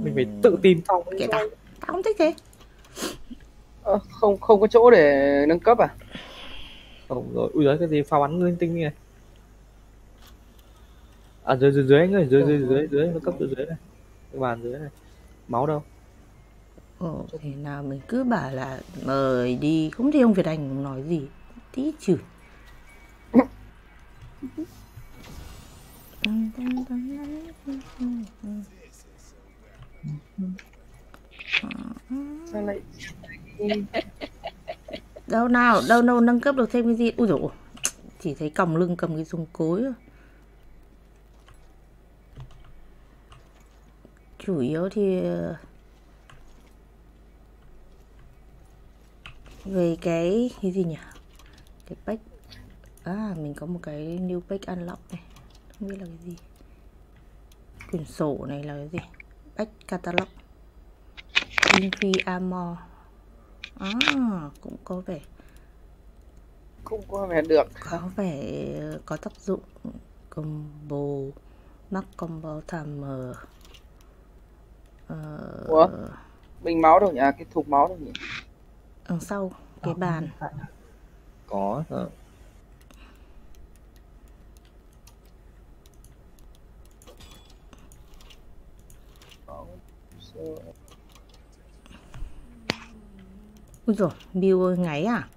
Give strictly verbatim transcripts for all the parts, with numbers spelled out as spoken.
Mình phải tự tìm phòng. Kệ tao, tao không thích thế. Ờ, không không có chỗ để nâng cấp à? Không rồi, ui giời, cái gì pháo bắn linh tinh này. À dưới dưới dưới anh ơi, dưới dưới dưới dưới nó cấp dưới dưới này. Cái bàn dưới này. Máu đâu? Ồ, thế nào mình cứ bảo là mời đi, không thì ông Việt Anh nói gì, tí chửi. Sao lại đâu nào, đâu đâu nâng cấp được thêm cái gì. Ui dồi ôi, chỉ thấy còng lưng cầm cái súng cối thôi. Chủ yếu thì về cái cái gì nhỉ, cái pack. À mình có một cái new pack unlock này, không biết là cái gì. Quyển sổ này là cái gì? Pack catalog Infi Armor. À cũng có vẻ cũng có vẻ được, có vẻ có tác dụng. Combo mắc combo timer. Ờ... Ủa? Bình máu đâu nhỉ? À, cái thùng máu đâu nhỉ? Đằng sau cái bàn có hả? Ui dồi, Bill ơi ngáy à?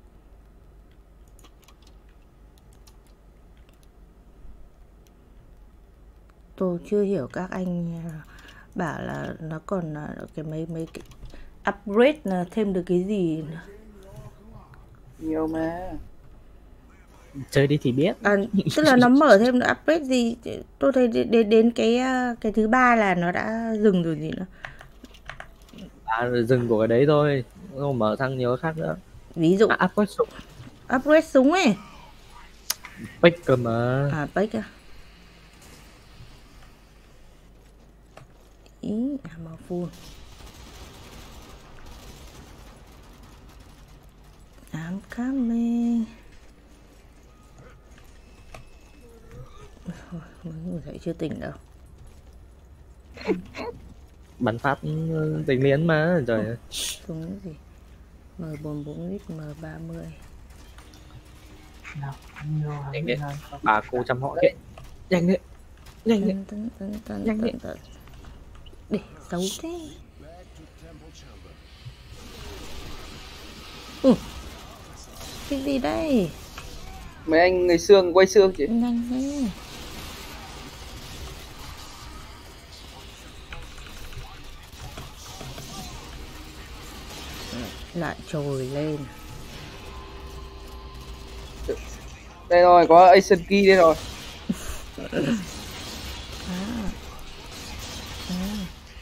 Tôi chưa hiểu các anh bảo là nó còn cái mấy mấy cái upgrade là thêm được cái gì nữa. Nhiều mà. Chơi đi thì biết. À, tức là nó mở thêm được upgrade gì? Tôi thấy đến đến cái cái thứ ba là nó đã dừng rồi gì nữa. À dừng của cái đấy thôi, không mở sang nhiều khác nữa. Ví dụ à, upgrade súng. Upgrade súng ấy. Pack cơ mà. À pack à. Ý ammo full. I'm coming. Mới ngủ dậy chưa tỉnh đâu. Bắn phát tính liến mà trời ơi. Súng gì? M bốn mươi bốn lít, M ba mươi. Nhanh đấy, bà cô chăm họ đấy. Nhanh đấy. Nhanh đấy. Tấn, tấn, tấn, Nhanh đấy. tấn. Để xấu thế. Ừ. Cái gì đây? Mấy anh người xương quay xương chứ. Nhanh thế. Lại trồi lên. Đây rồi, có Asian Key đây rồi. À. À.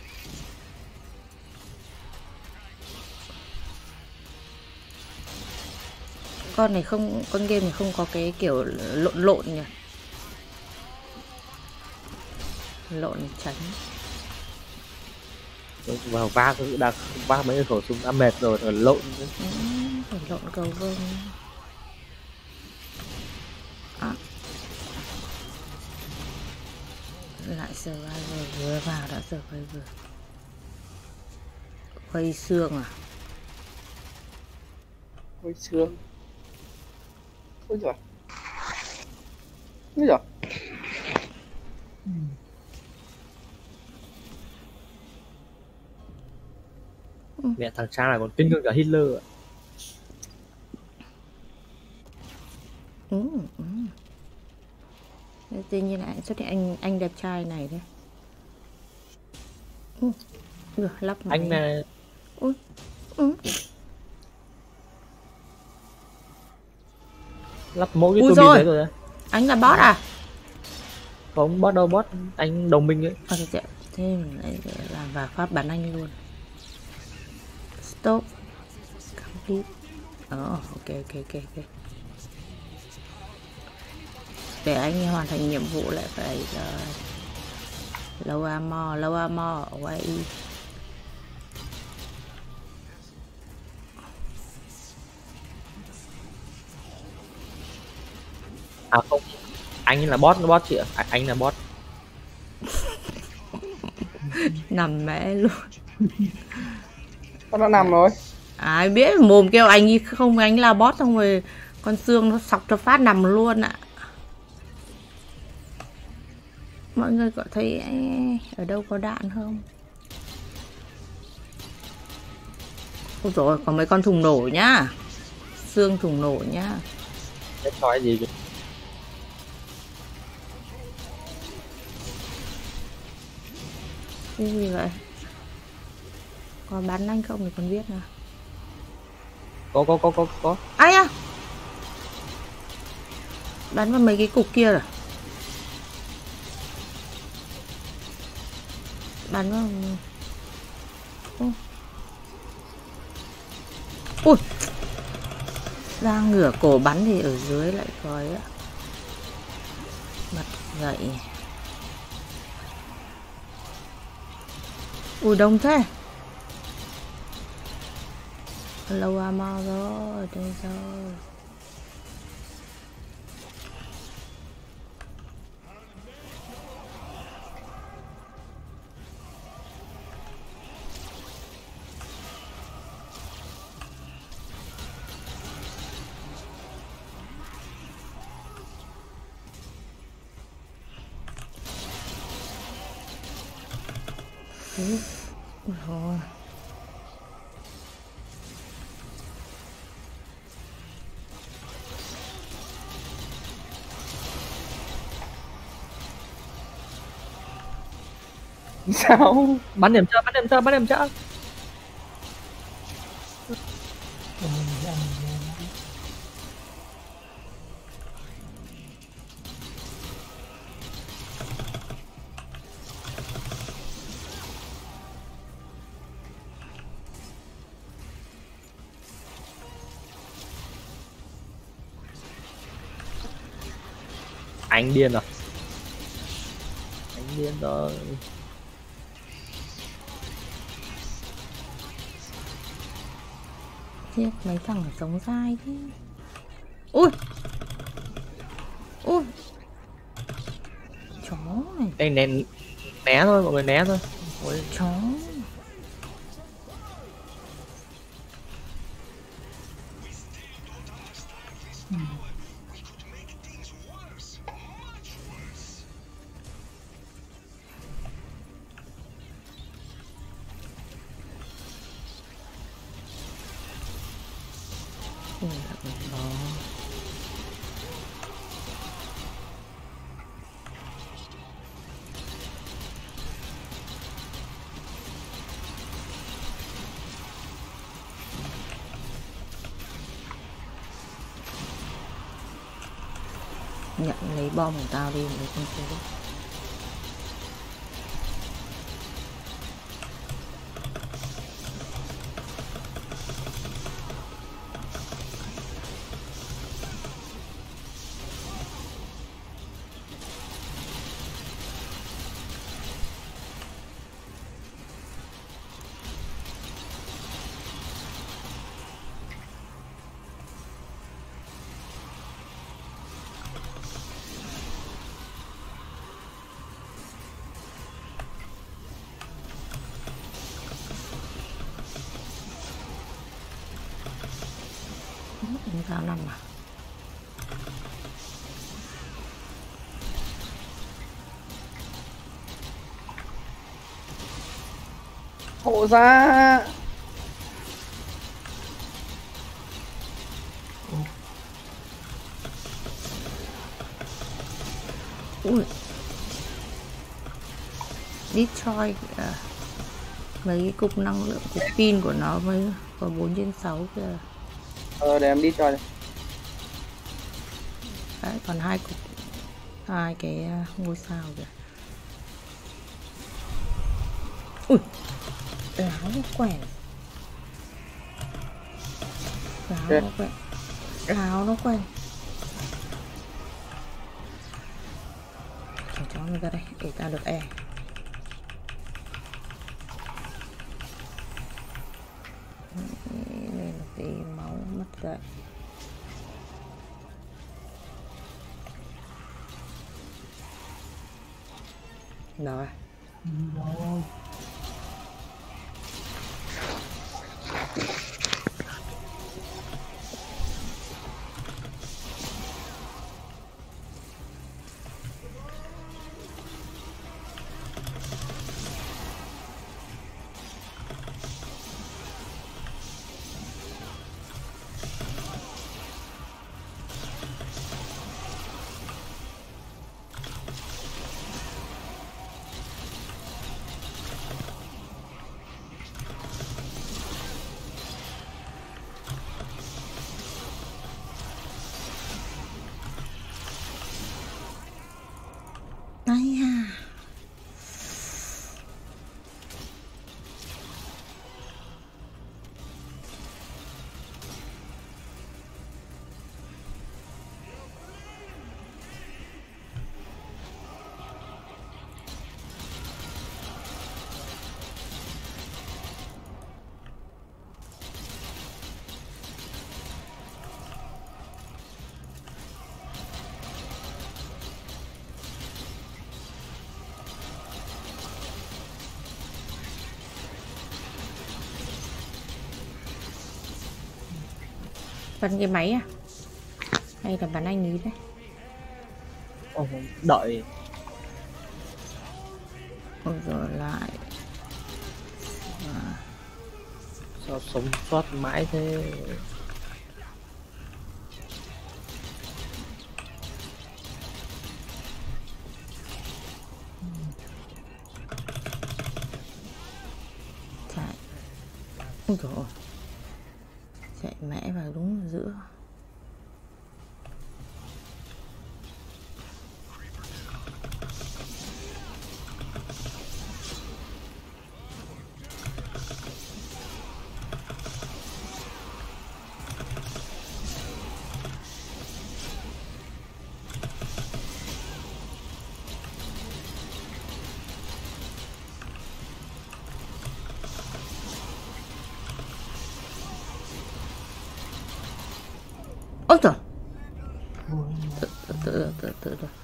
Con này không, con game này không có cái kiểu lộn lộn nhỉ. Lộn tránh. Vào va đã va mấy cái khẩu súng đã mệt rồi rồi lộn. Ừ, phải lộn cầu vông. À. Lại survivor, vừa vào đã survivor. Quay xương à? Quay xương. Ôi giời. Ôi giời. Mẹ thằng cha này còn kinh hơn cả Hitler ạ. Ừ, ừ. Tự nhiên lại xuất hiện anh anh đẹp trai này đấy. Ừ. Ừ, lắp máy. Anh này. Ừ. Ừ. Lắp mỗi cái turbine đấy rồi đấy. Anh là boss à? Không boss đâu, boss anh đồng minh ấy. À, thế, thế mình lại làm vào pháp bắn anh luôn. Stop. Complete. Ờ, oh, ok ok ok ok. Để anh hoàn thành nhiệm vụ lại phải uh, low armor, low armor away. À không, anh là boss, boss chị ạ. À, anh là boss. Nằm mẹ luôn. Con đã nằm rồi. Ai biết, mồm kêu anh đi không, anh là boss xong rồi con xương nó sọc cho phát nằm luôn ạ. Mọi người có thấy ở đâu có đạn không? Ôi rồi có mấy con thùng nổ nhá. Xương thùng nổ nhá. Cái sói gì vậy? Cái gì vậy? Có bắn anh không thì còn biết nào. Có có có có có. Ai à? Bắn vào mấy cái cục kia rồi. Bắn vào. Ui. Ui. Ra ngửa cổ bắn thì ở dưới lại coi á. Mặt dậy. Ui đông thế. Lâu ammo rồi, đây rồi. Ui rồi. Sao? Bắn điểm cho, bắn điểm cho, bắn điểm cho. Anh điên rồi. Anh điên rồi. Tiếc mấy thằng sống dai thế. Ui. Ui. Chó này. Đây né, né thôi, mọi người né thôi. Ôi chó. Ừ. Ui, thật là đó. Nhận lấy bom của tao đi, lấy con phố. Chúng ta nằm à? Hộ ra. Ui. Destroy à. Mấy cái cục năng lượng, cục pin của nó mới có bốn trên sáu kìa. Ờ để em đi cho đây. Đấy, còn hai cục, hai cái ngôi sao kìa. Ui, láo nó quẻ, láo Okay. nó quẻ, láo nó quẻ. Cho chó mình ra đây để tao được e. Đây là tí máu mất dậy. Rồi Ai à. Bắn cái máy à? Hay là bắn anh ý đấy? Ồ, đợi. Ôi rồi lại. À. Sao sống sót mãi thế? Chạy. Ôi dồi ôi. Chạy mẽ vào đúng ở giữa. Ôi trời. Tự tự tự tự tự tự.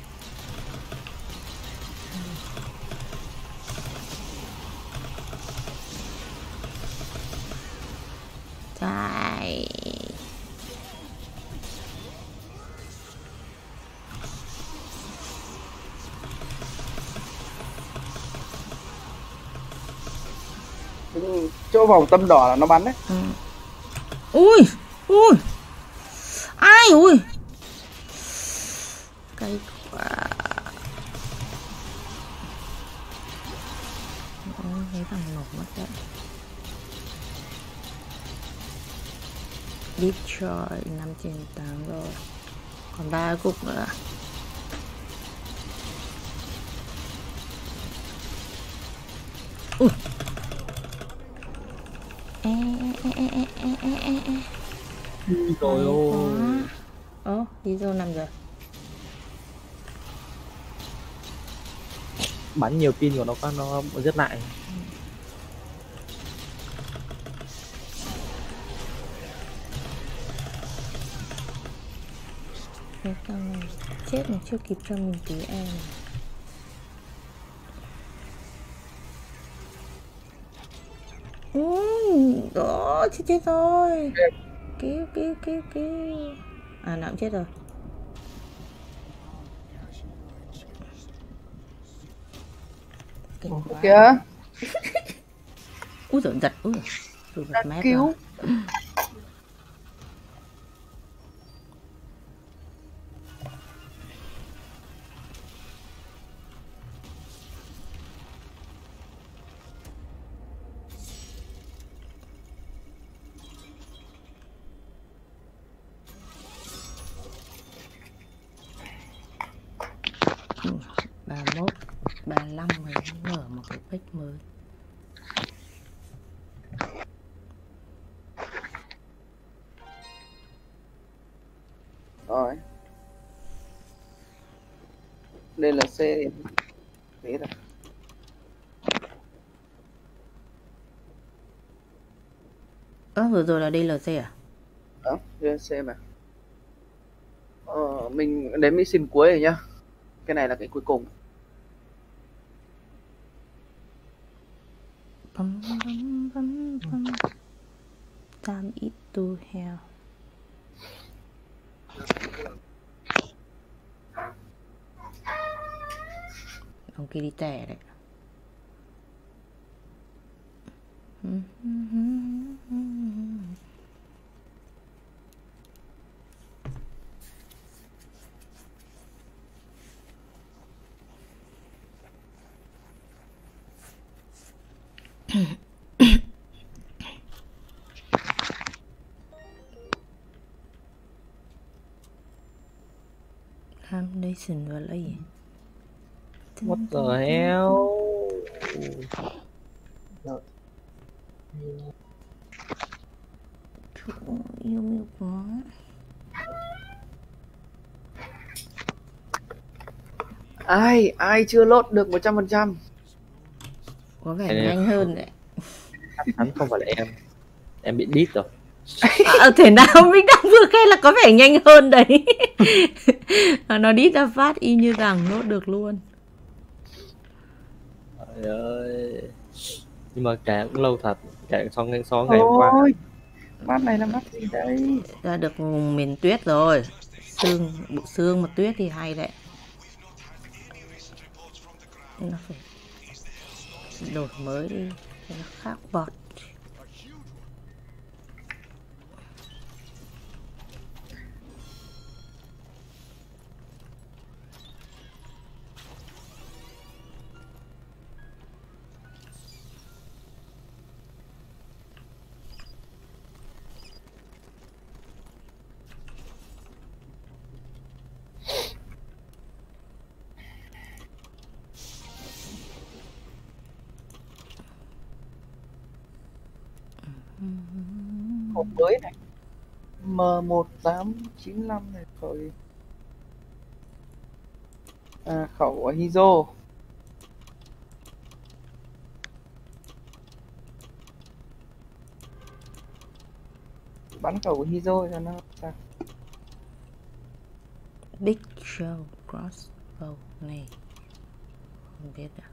Chạy. Chỗ vòng tâm đỏ là nó bắn đấy. Ừ. Ui, ui. Ai ui. Cay quá. Ôi, thấy thằng nổ mất đấy. Detroit năm trên tám rồi. Còn ba cục nữa. Ui. Ê, ê, ê, ê, ê, ê, ê, ê. Rồi ôi. Ồ, đi vô nằm rồi. Bắn nhiều pin của nó quá, nó rất lại. Cái con này chết mà chưa kịp cho mình tí em. Ui, đó, chết chết rồi. Cứu, cứu, cứu, cứu. À, nào cũng chết rồi. Ủa, kìa. Úi giời, giật, úi giời. Rồi bật mép Cứu. ba mươi mốt, ba mươi lăm rồi mở một cái page mới. Rồi. Đây là C. Thế rồi. Ơ, vừa rồi là đê lờ xê à? Đó, đê lờ xê mà. Ờ, mình đến mission cuối rồi nhá. Cái này là cái cuối cùng. Bum, bum, bum, bum. Time it to hell. Ông kia đi tè đấy. Foundation vào lấy gì? What the hell? Yêu yêu quá. Ai, ai chưa lốt được một trăm phần trăm? Có vẻ nhanh hơn đấy. Chắc chắn không phải là em. Em bị đít rồi. À, thể nào mình đang vừa khen là có vẻ nhanh hơn đấy. Nó đít ra phát y như rằng nốt được luôn. Trời ơi. Nhưng mà kẻ cũng lâu thật. Kẻ xong ngày sáu ngày hôm qua. Ôi, mắt này là mắt gì đây? Ra được vùng miền tuyết rồi. Sương, bộ sương mà tuyết thì hay đấy. Nó phải đổi mới đi cho nó khác bọt. Hộp mới này M một tám chín năm này khẩu à, khẩu của Hizo. Bắn khẩu của Hizo cho nó sao? Big Show Crossbow này không biết à.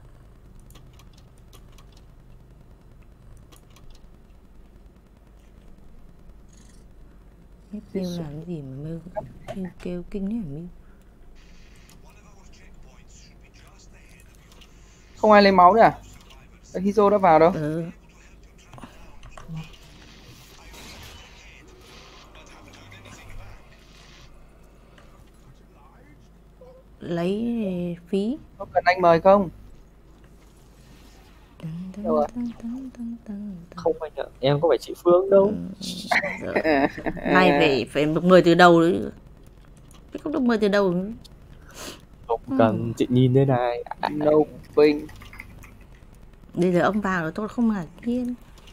Biết Miu làm cái gì mà Miu Miu kêu kinh đấy hả Miu? Không ai lấy máu nữa à? Hizo đã vào đâu? Ừ. Lấy phí. Có cần anh mời không? Đâu à? Không anh ạ, em có phải chị Phương đâu. Này phải phải được mời từ đầu đấy. Chứ không được mời từ đầu. Không cần, ừ. Chị nhìn đây này. No Ping. Bây giờ ông vào rồi tôi không ngạc nhiên.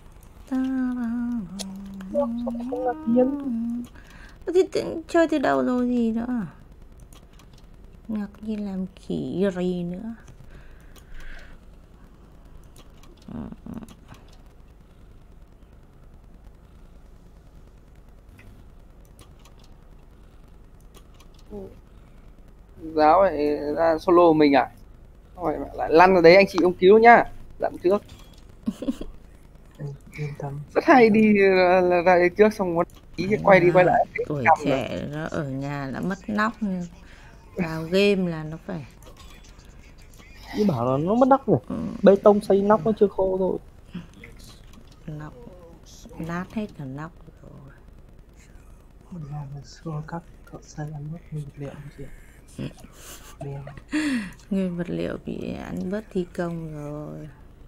Không ngạc nhiên. Thì chơi từ đầu rồi gì nữa. Ngạc nhiên làm khỉ gì nữa. Giáo lại ra solo mình à? Rồi lại lăn ở đấy anh chị ông cứu nhá. Dặn trước. Rất hay đi ra đây trước xong một tí quay đi quay lại. Tuổi trẻ rồi. Nó ở nhà đã mất nóc. Vào game là nó phải. Nhưng bảo là nó mất nóc rồi. Ừ. Bê tông xây nóc nó chưa khô thôi. Nóc nát hết cả nóc rồi. Mình làm là xưa các thợ xây ăn mất nguyên vật liệu không chị? Nguyên vật liệu bị ăn bớt thi công rồi.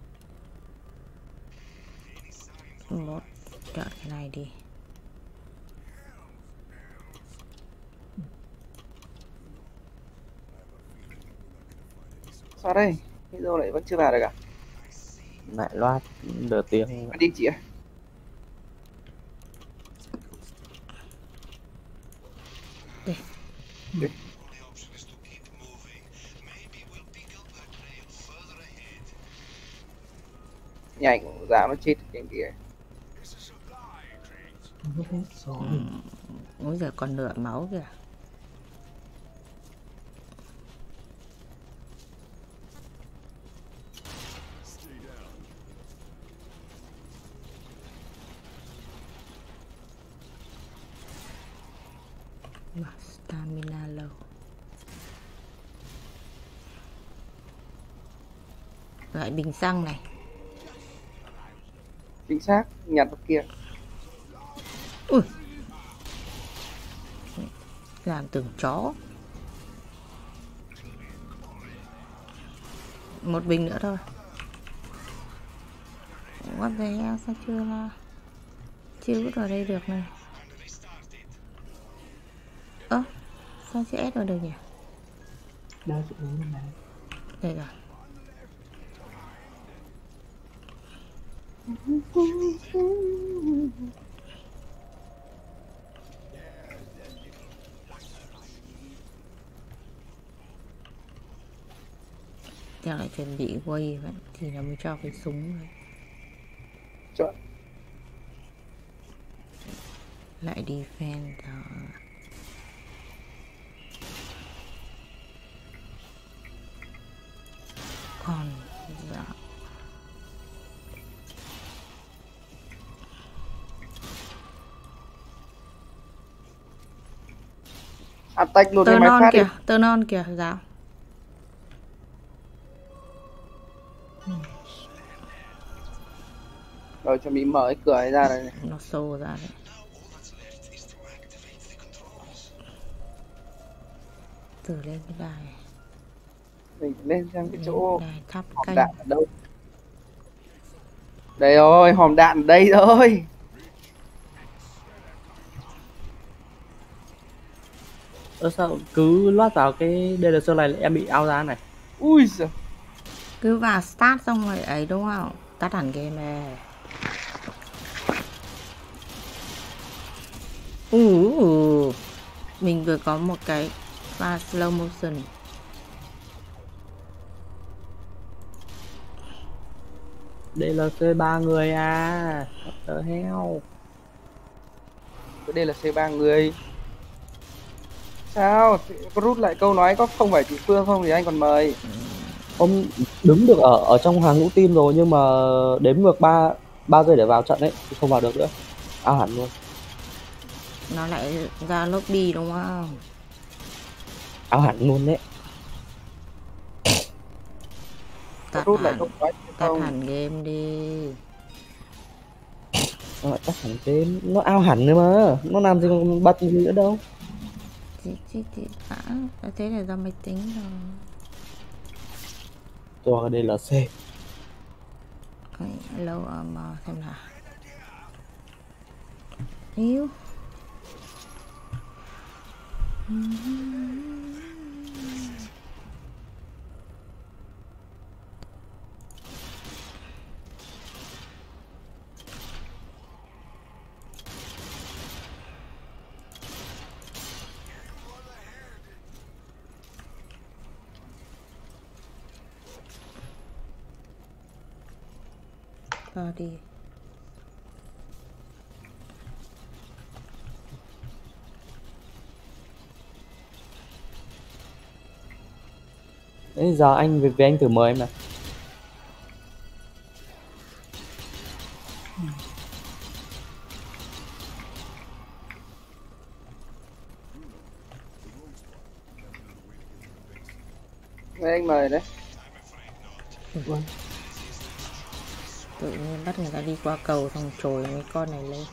Một chọn cái này đi. Sao đây? Hizo lại vẫn chưa vào được à? Lại loát nửa tiếng. Đi chị ạ. Đây. Đây. Nhảnh giá nó chết cái kia. Ừ. Ôi giờ còn nửa máu kìa. Mà stamina low. Lại bình xăng này. Chính xác, nhặt vào kia. Ui. Làm tưởng chó. Một bình nữa thôi. What the hell, sao chưa là chưa vứt vào đây được này. Ơ, sao chưa ép vào được nhỉ? Đâu chị uống bên này. Đây rồi. Chắc lại chuẩn bị quay vậy thì nó mới cho cái súng này. Chọn. Lại defend đó. Còn dạ. Attack luôn Tơ cái máy non phát đi. kìa, tơ non kìa, dạ. Rồi chuẩn bị mở cái cửa ấy ra đây này. Nó xô ra đấy. Từ lên cái đài. Mình lên sang cái chỗ Đài thắp hòm canh. đạn ở đâu. Đây rồi, hòm đạn ở đây rồi. Ơ sao cứ loát vào cái đê lờ xê này lại em bị ao ra này. Ui giời. Cứ vào start xong rồi ấy đúng không? Tắt hẳn game này. Uh, mình vừa có một cái pha slow motion. đê lờ xê ba người à. What the hell. Đây là C ba người. Sao? Có rút lại câu nói có không phải chị Phương không thì anh còn mời. Ông đứng được ở ở trong hàng ngũ team rồi nhưng mà đếm ngược ba ba giây để vào trận ấy thì không vào được nữa. Ao hẳn luôn. Nó lại ra lobby đúng không? Ao hẳn luôn đấy. Có Tắt rút lại hẳn, câu nói tắt không? hẳn game đi. Nó lại tắt hẳn tên. Nó ao hẳn nữa mà. Nó làm gì còn bật gì nữa đâu. Chị, chị, chị, à, thế là do máy tính rồi. Cho cái đê lờ xê. Lâu mà xem nào. Yếu. Vào đi. Đấy giờ anh về, về anh thử mời em nào. Đây anh mời đấy. Vâng. Tự nhiên bắt người ta đi qua cầu xong trồi mấy con này lên.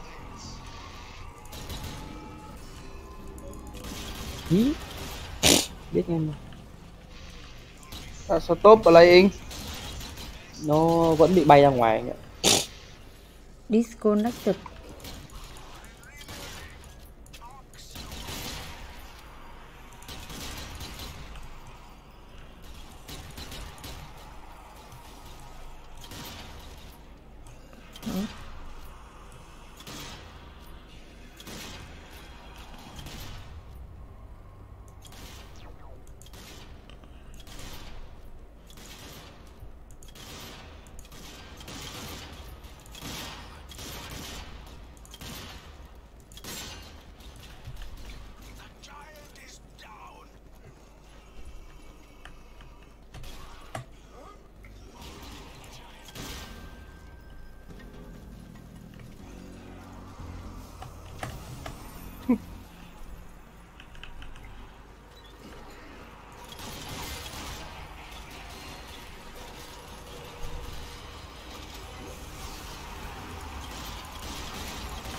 Ý. Biết em mà. À, stop playing. Nó vẫn bị bay ra ngoài anh ạ. Disconnected. Ừ.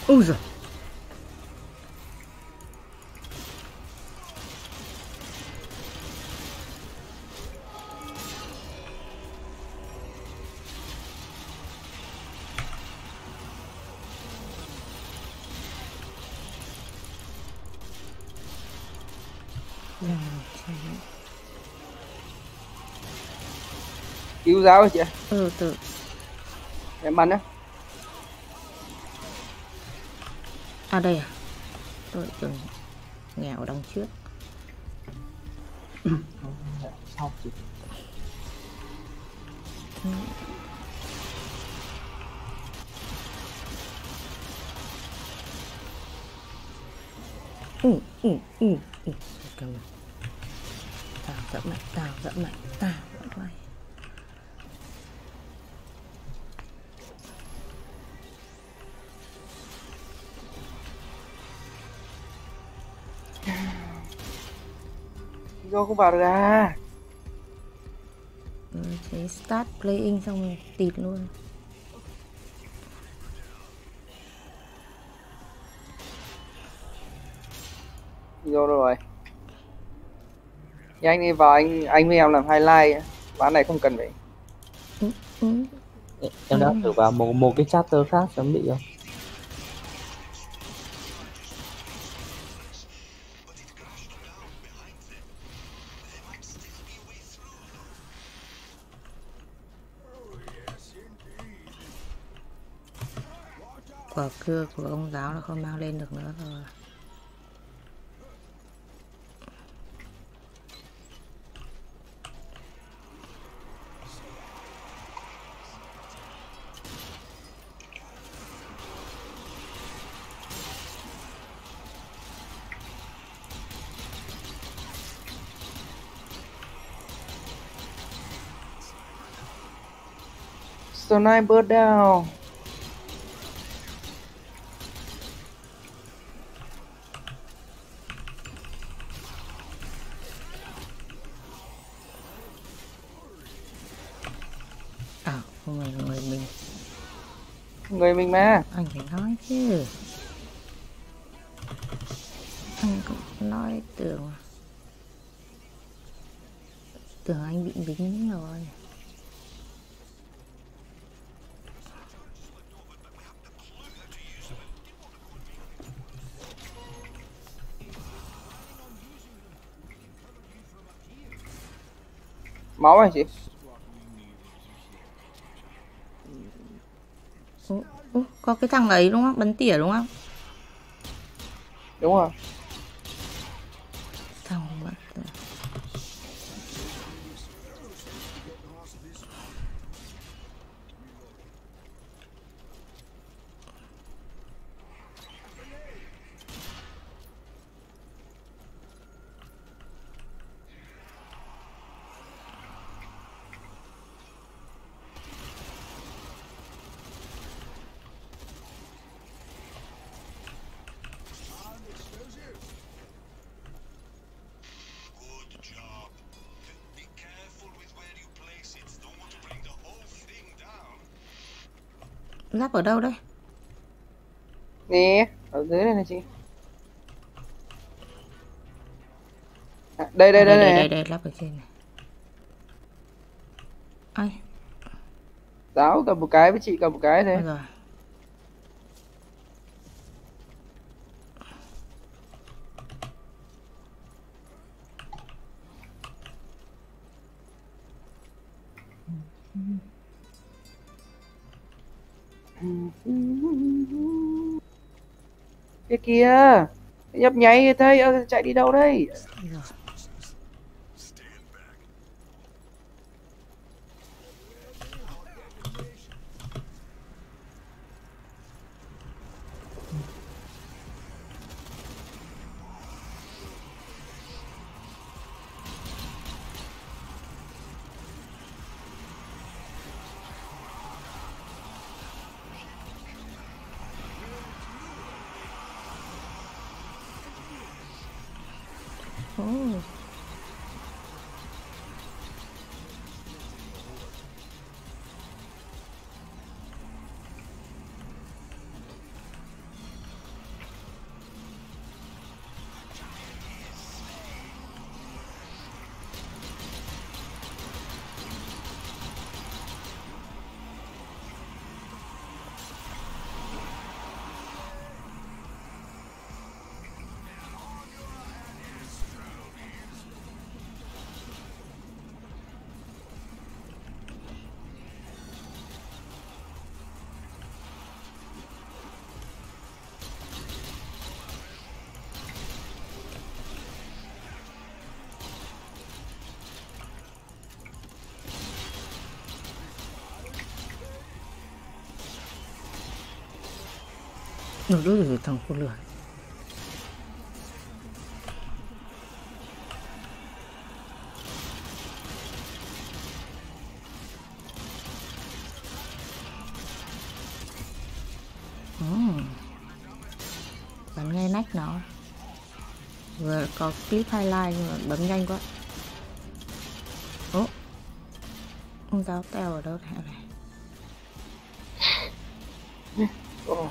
Ui giời. Cứu giáo chị ạ. Ừ, từ Em bắn nhá. à đây à, tôi tưởng nghèo đằng trước. Sau chị. Ừ, ừ, ừ, ừ. Cảm ơn. Tao dẫm mạnh, tao dẫm mạnh, tao dẫm mạnh. Do không vào được à. Ừ, thế start playing xong rồi tịt luôn. Do rồi. Thì anh đi vào, anh anh với em làm highlight. Ván này không cần phải. Ừ, ừ. Em đã Ừ. thử vào một một cái chapter khác chấm bị không? Quả cưa của ông giáo là không mang lên được nữa rồi. Sniper down. À, không phải là người mình. Người mình mà. Anh phải nói chứ. Anh cũng nói tưởng tưởng anh bị bính rồi. Máu này chị. Ừ, ừ, có cái thằng ấy đúng không? Bắn tỉa đúng không? Đúng rồi. Thằng bắn tỉa. Giáp ở đâu đây? Nè, ở dưới này này chị. À, đây đây À, đây đây, đây, này. đây, đây, lắp ở trên này. Ai? Giáo cầm một cái với chị cầm một cái Ôi thế. rồi. Kia kìa. Nhấp nháy thấy ờ, chạy đi đâu đây? Rồi. Ồ. Rồi rồi rồi thằng con lửa. Uhm. Bắn ngay nách nó. Vừa có clip highlight nhưng mà bấm nhanh quá. Ố, ông giáo teo ở đâu hả này? Ồ.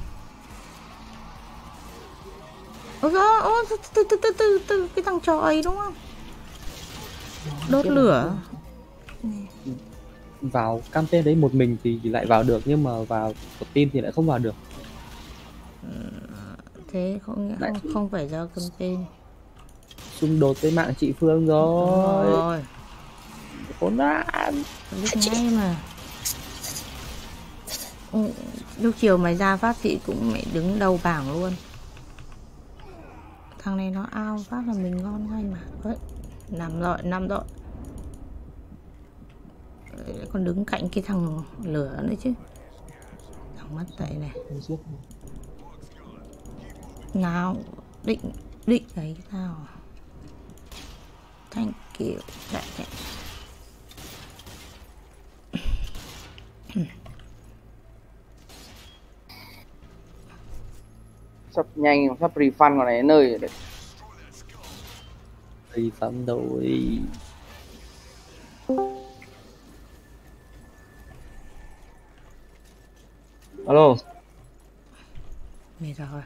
Ôi giời, ôi, từ từ từ từ từ từ cái thằng trò ấy đúng không? Đốt lửa. Vào campaign đấy một mình thì lại vào được, nhưng mà vào một team thì lại không vào được. Thế không không, không phải do campaign. Xung đột với mạng chị Phương rồi. Rồi. Khốn nạn. Biết ngay mà. Ừ, lúc chiều mày ra phát chị cũng mẹ đứng đầu bảng luôn. Thằng này nó ao phát là mình ngon ngay mà. Đấy, nằm rồi, nằm rồi. Đấy, còn đứng cạnh cái thằng lửa nữa chứ. Thằng mắt tệ này. Nào, định, định ấy tao. Thank you. Chạy, chạy. Sắp nhanh, sắp refund con này đến nơi rồi đấy. Thì phẩm rồi. Alo. Mệt rồi.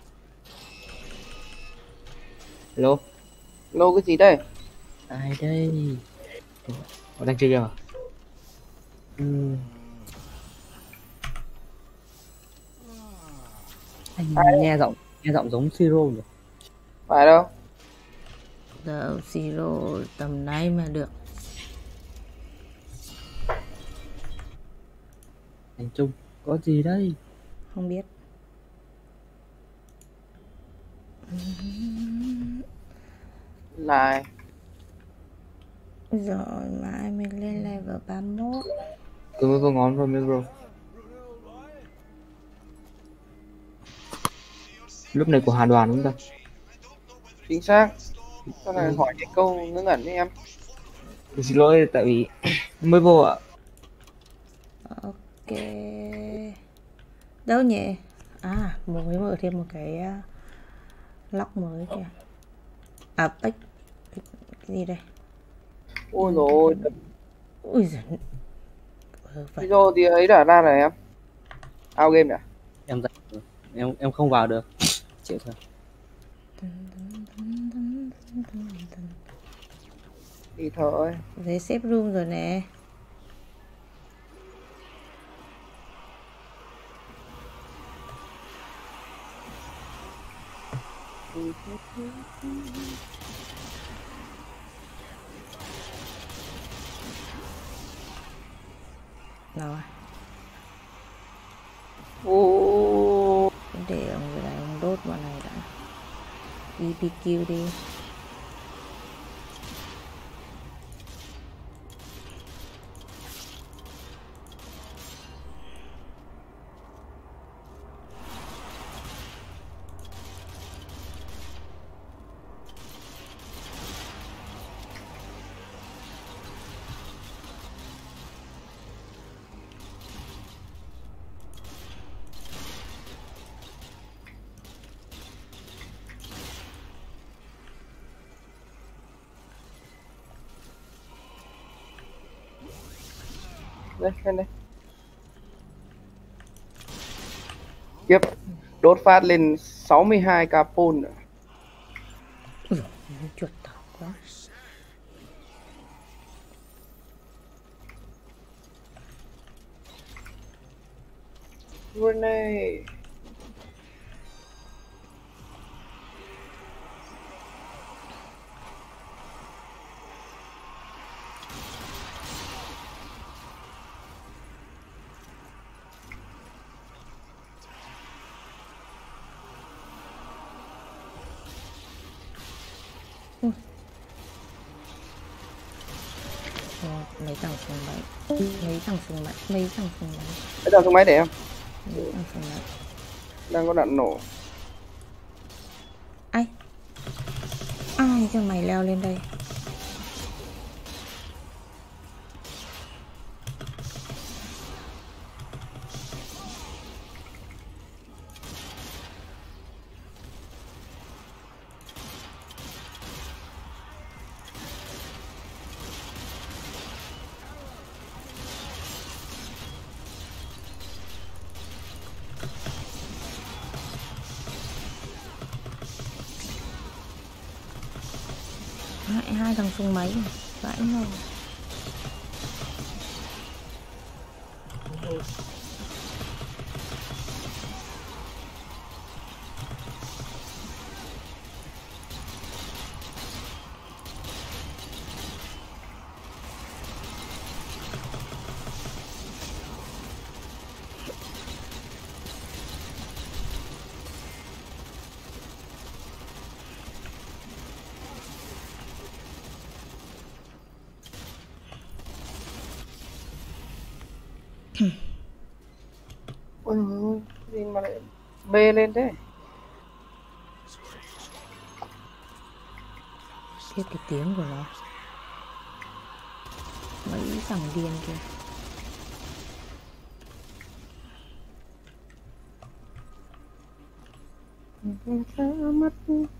Hello. Lô cái gì đây? Ai đây? Có đang chơi game à? Ừ. Anh nghe giọng nghe giọng giống Siro nhỉ? Phải đâu? Giờ Siro tầm này mà được. Anh Trung, có gì đây? Không biết. Lại. Rồi mai mình lên level ba mươi mốt. Tôi mới có ngón rồi mới bro. Lúc này của Hà Đoàn đúng không ta? Chính xác. Sau này hỏi cái câu ngớ ngẩn với em. Tôi xin lỗi tại vì mới vô ạ. Ok. Đâu nhỉ? À, mới mở thêm một cái uh, lock mới kìa. À, pack. Cái gì đây? Ôi rồi. Ui giời. Ừ, Bây giờ thì ấy đã ra rồi em. Out game nhỉ? Em em em không vào được. Chịu thôi. Thì thôi. Về xếp room rồi nè. Rồi. Ô. Để ông người này ông đốt bọn này đã. e pê quy đi. Đây, lên đây. Tiếp. Đốt phát lên sáu mươi hai k pôn nữa. Ui, chuột tỏ quá. Grenade. Mấy thằng súng máy. Mấy thằng súng máy. Mấy thằng súng máy. Bây giờ xuống máy để em. Mấy thằng súng máy. Đang có đạn nổ. Ai ai cho mày leo lên đây? Lại hai thằng súng máy vãi nồi. Ôi ôi, gì mà lại bê lên thế? Biết cái tiếng của nó. Mấy thằng điên kìa. Mất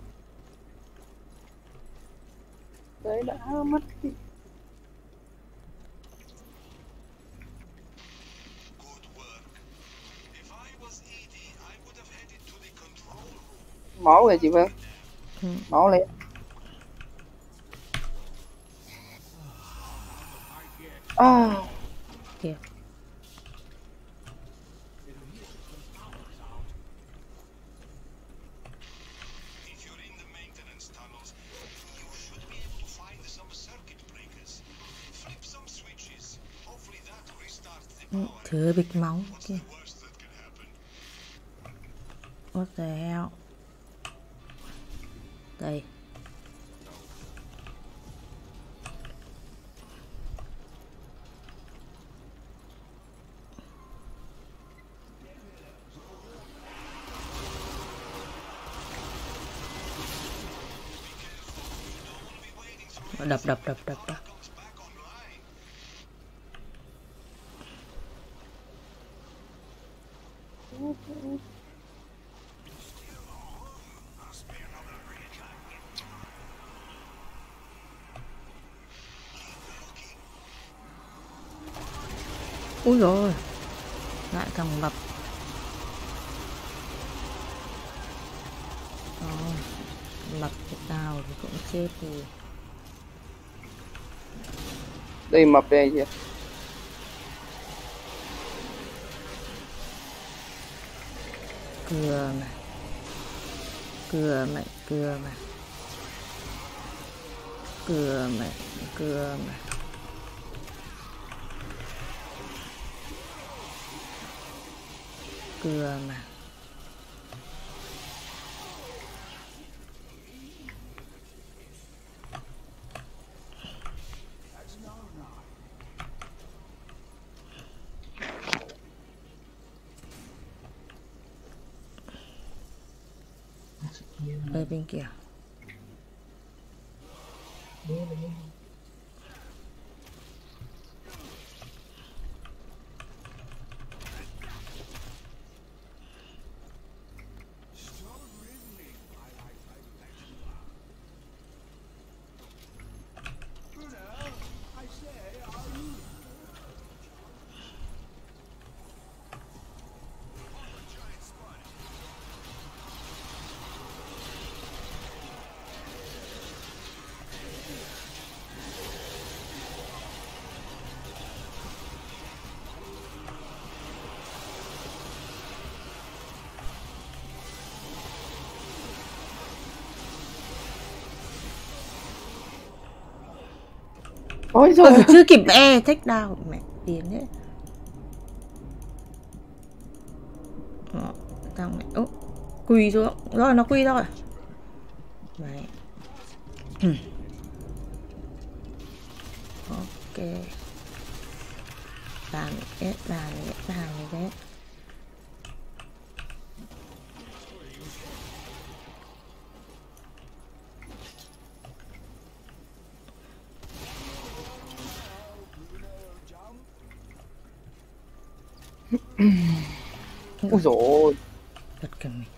đấy đã mất đi. Máu rồi chị Vân. Ừ. Máu lên. À. Kìa. Ừ, thừa bịch máu kìa. What the hell? Đây. Đập đập đập đập đập. Úi rồi, lại thằng mập. Đó, mập cái tao thì cũng chết thì. Đây mập đây chị. Cưa mà. Cưa mày, cưa mà. Cưa mày, cưa mà. Cưa mà. Ở bên kia. Ôi rồi. Ừ, chưa kịp e take down mẹ điên đấy. Đó, thằng này ố quỳ xuống rồi, nó quỳ rồi đấy. Ừ. Ok, bàn ép bàn ép bàn như thế. Ôi dồi ôi. Giật cả mình.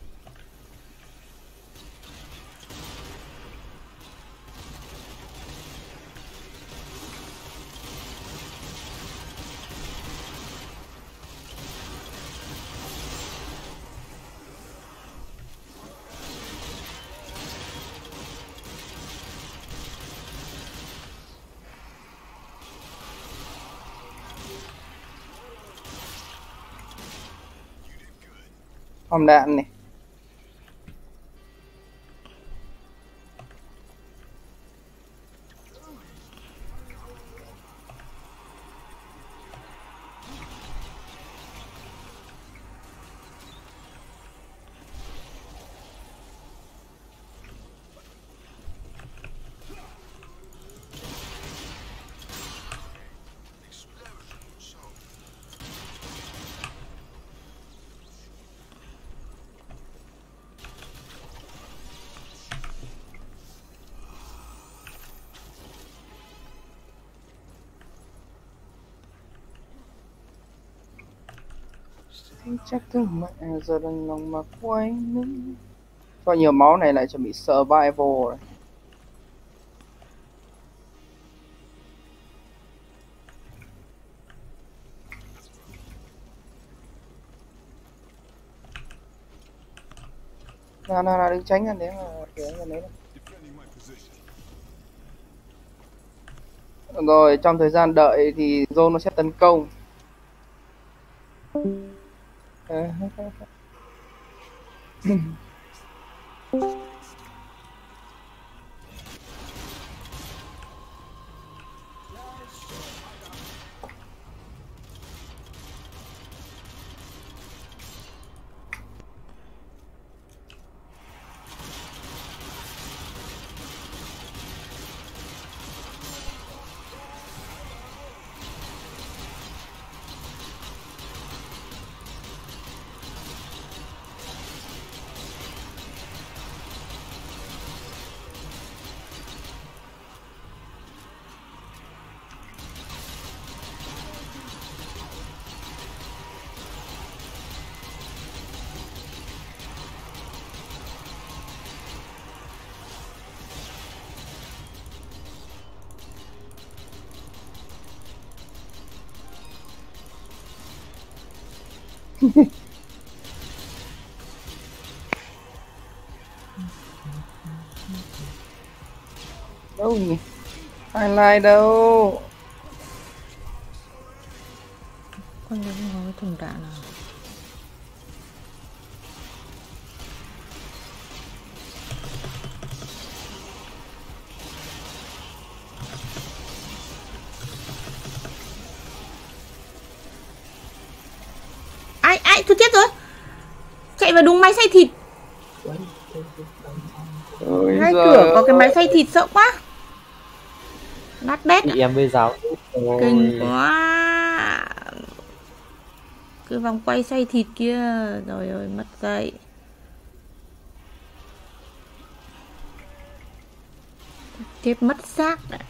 Hòm đạn này. Chắc thương mẹ giờ đừng lòng mà quay nữa. Cho nhiều máu này lại chuẩn bị survival rồi. Nào nào nào đừng tránh ra đấy mà để ra đấy. Rồi trong thời gian đợi thì Zone nó sẽ tấn công. Đâu nhỉ? Highlight đâu? Con đấy không có cái thùng đạn nào. Ai ai tôi chết rồi. Chạy vào đúng máy xay thịt. Ôi Ngay giời cửa có cái máy ơi. xay thịt sợ quá. Nát bét. Bị em với giáo. Kinh quá. Cái vòng quay xay thịt kia. Rồi ơi mất dậy. Chết mất xác đấy.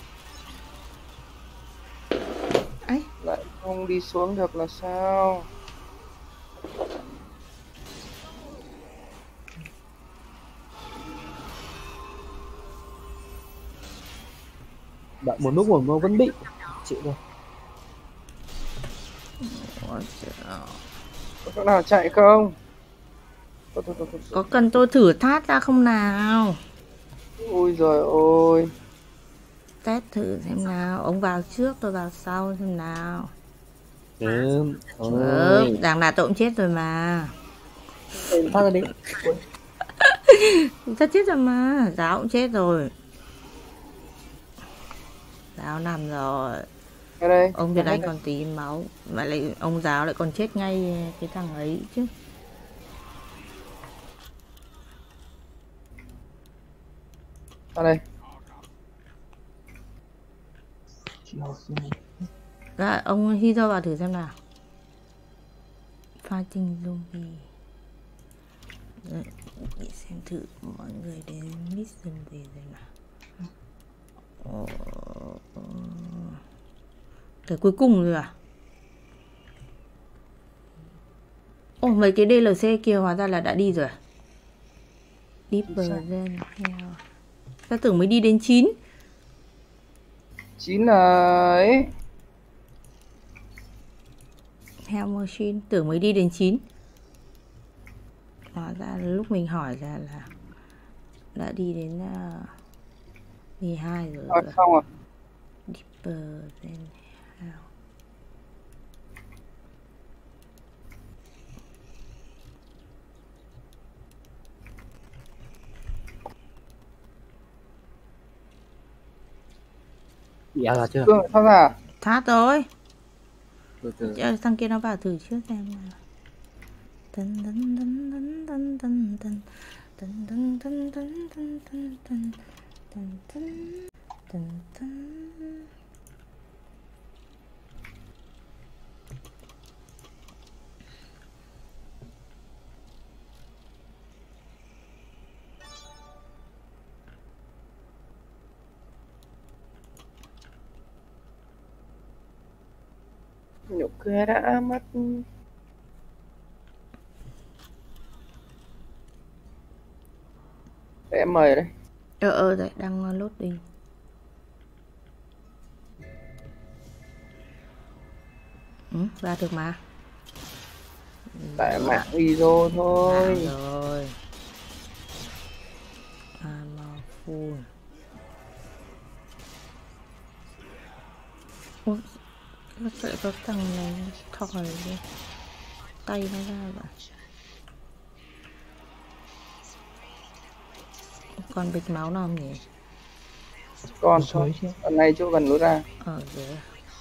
Ấy. Lại không đi xuống được là sao? Bạn một lúc một vẫn bị. Chịu rồi. Có chỗ nào chạy không? Thôi, thôi, thôi, thôi. Có cần tôi thử thát ra không nào? Ôi giời ơi. Test thử xem nào. Ông vào trước tôi vào sau xem nào. Ừ. Ừ, đằng nào tôi cũng chết rồi mà. Thắt ra đi. Ta chết rồi mà. Giáo cũng chết rồi. Giáo nằm rồi. Ở đây. Ông Việt Anh còn tí máu. Mà lại ông giáo lại còn chết ngay cái thằng ấy chứ. Ở đây. Dạ, ông Hito vào thử xem nào. Fighting zombie. Đấy, để xem thử mọi người đến mission gì rồi nào. Ờ, cái cuối cùng rồi à? Ồ, mấy cái đê lờ xê kia hóa ra là đã đi rồi à? Deeper than hell. Ta tưởng mới đi đến chín. chín là ấy. Hell Machine, tưởng mới đi đến chín. Hóa ra lúc mình hỏi là là đã đi đến uh, mười hai rồi. À, xong rồi. Deeper than hell. Dạ là chưa? Cương thoát ra. Thoát rồi. Từ từ. Chứ thằng kia nó vào thử trước xem nào. Tần tần tần tần tần tần tần tần tần tần tần tần tần tần tần tần tần tần. Nụ cười đã mất. Để em mời đây. Ờ ờ đấy, đang loading. Ừ, ra được mà. Tại mạng video thôi. À, rồi. Armor full. Ôi, nó sẽ có thằng này thòi đi. Tay nó ra vậy. Còn bịch máu nào không nhỉ? Còn Suối chứ. ở này chỗ gần lối ra. Ở dưới.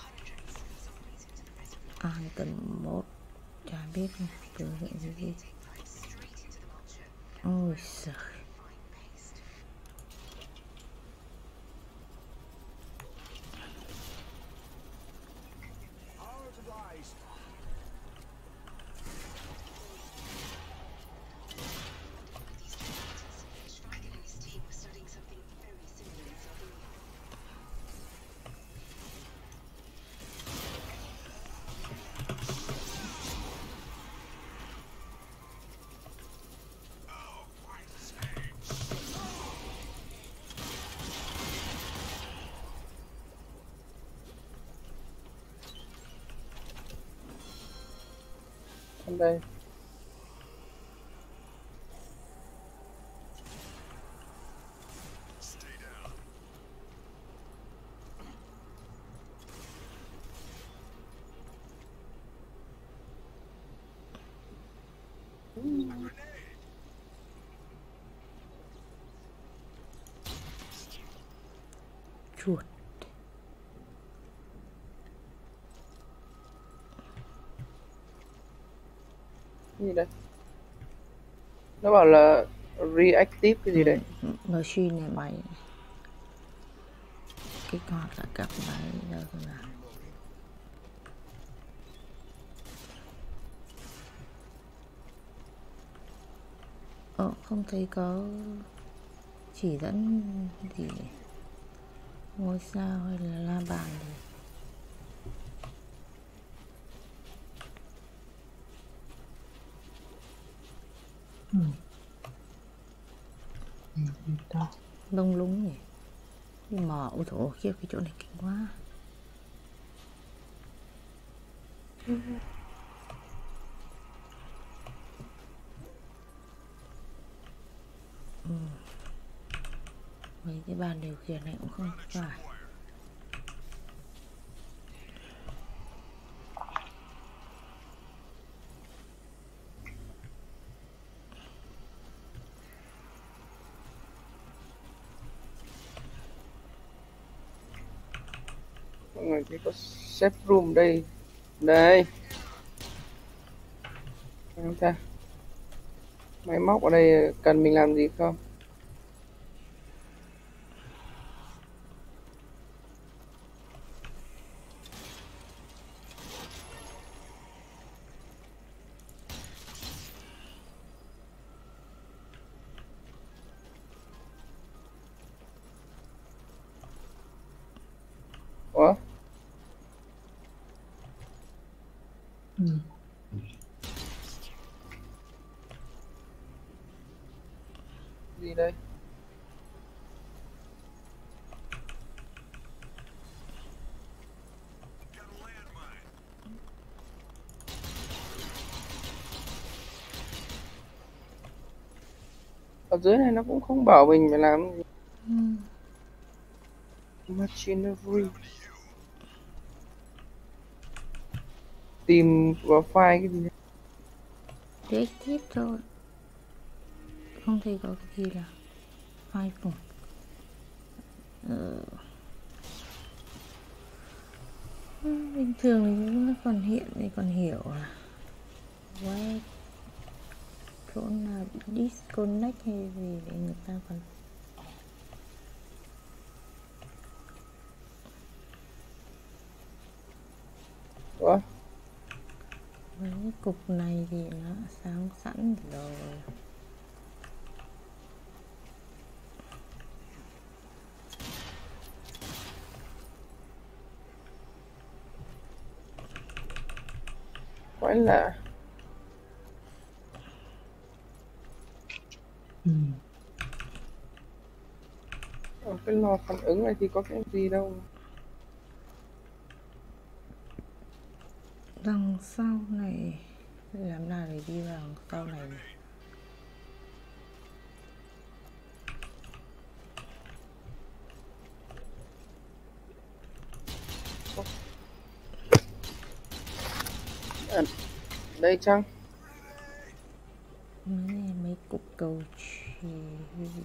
An tần một. Chả biết biểu hiện gì gì. Ôi giời. Ở đây. Chuột. Gì đây? Nó bảo là reactive cái gì đấy. Machine này mày. Kích hoạt lại các máy ra rồi nào. Ờ, không thấy có chỉ dẫn gì ngôi sao hay là la bàn gì. Ừ. Ừ, đi ta. Lông lúng nhỉ. Nhưng mà ôi dồi ôi, khiếp, cái chỗ này kinh quá. Ừ. Mấy cái bàn điều khiển này cũng không phải. Mọi người thấy có safe room đây. Đây. Xem ta. Máy móc ở đây cần mình làm gì không? Ủa? Ừ. Gì đây? Ở dưới này nó cũng không bảo mình phải làm gì. Ừ. Machinery. Tìm vào file cái gì đấy. Reactive thôi. Không thấy có cái gì là file cùng. Ừ. Bình thường thì nó còn hiện thì còn hiểu à. Web chỗ nào bị disconnect hay gì để người ta còn Ủa? với cái cục này thì nó sáng sẵn rồi. Quái lạ. Ừ. Ở cái lò phản ứng này thì có cái gì đâu. Đằng sau này làm nào để đi vào đằng sau này nhỉ? À, đây chăng? Mấy này mấy cục cầu chì cái gì?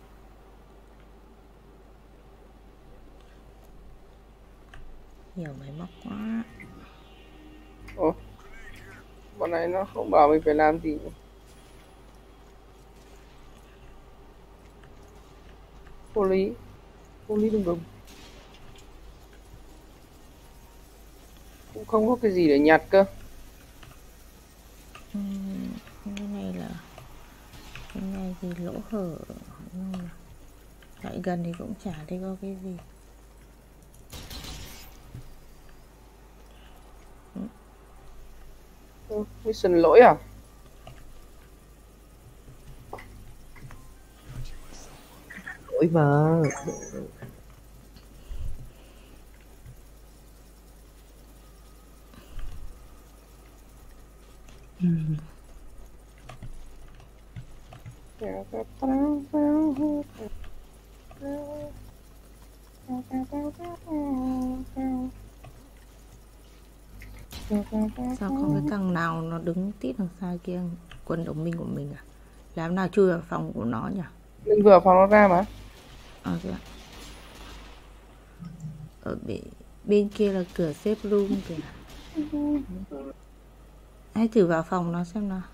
Nhiều máy móc quá. Ủa? Bọn này nó không bảo mình phải làm gì. Vô lý. Vô lý đừng đừng. Cũng không có cái gì để nhặt cơ. Ừ, cái này là cái này thì lỗ hở nhưng mà lại gần thì cũng chả thấy có cái gì. Ừ, mission lỗi à? Lỗi mà. Ừ. Sao có cái thằng nào nó đứng tít đằng xa kia, quân đồng minh của mình à? Làm nào chui vào phòng của nó nhỉ? Mình vừa phòng nó ra mà. À, thế ạ. Ở bên, bên kia là cửa safe room kìa. Hãy thử vào phòng nó xem nào.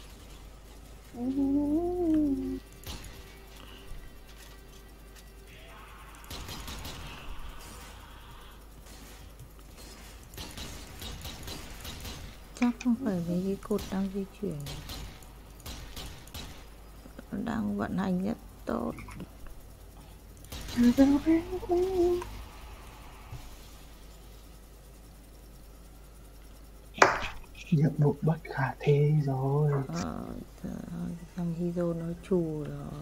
Chắc không phải mấy cái cột đang di chuyển, nó đang vận hành rất tốt. Nhiệm vụ bất khả thi rồi. Ờ, thằng Hiro nó chù rồi.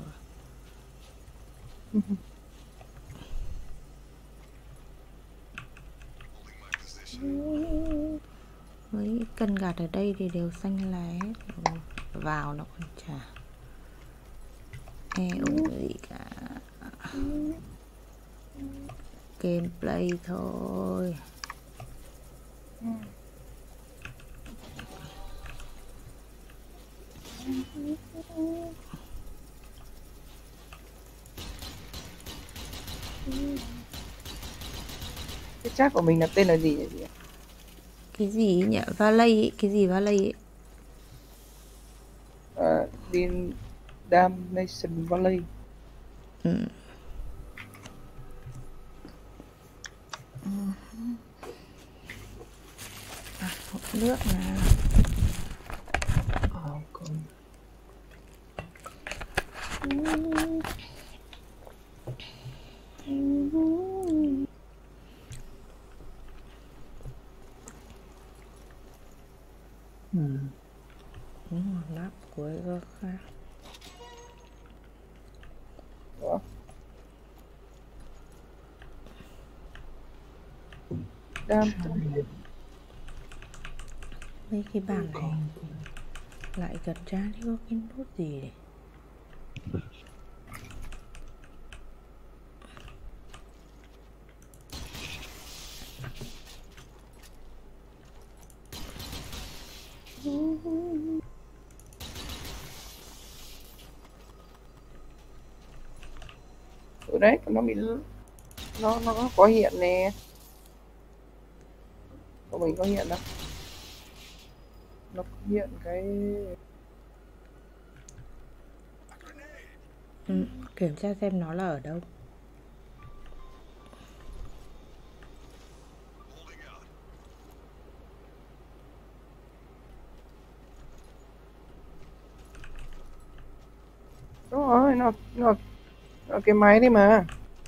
Mấy cần gạt ở đây thì đều xanh lá hết rồi. Vào nó còn chả e ủng gì cả. Gameplay thôi. Cái chat của mình là tên là gì nhỉ? Cái gì nhỉ? Valley ấy. Cái gì Valley ấy? À, Din Damnation Valley. Ừ. À, hộp nước nào. Ờ, con. Ừ. Đúng rồi, nắp cuối có khác. Đó. Đam Mấy cái bàn này lại gật ra thì có cái nút gì đấy. ở đấy nó bị nó nó có hiện nè, của mình có hiện đâu, nó có hiện cái Ừ, kiểm tra xem nó là ở đâu. đúng rồi, nó nó, nó cái máy đấy mà,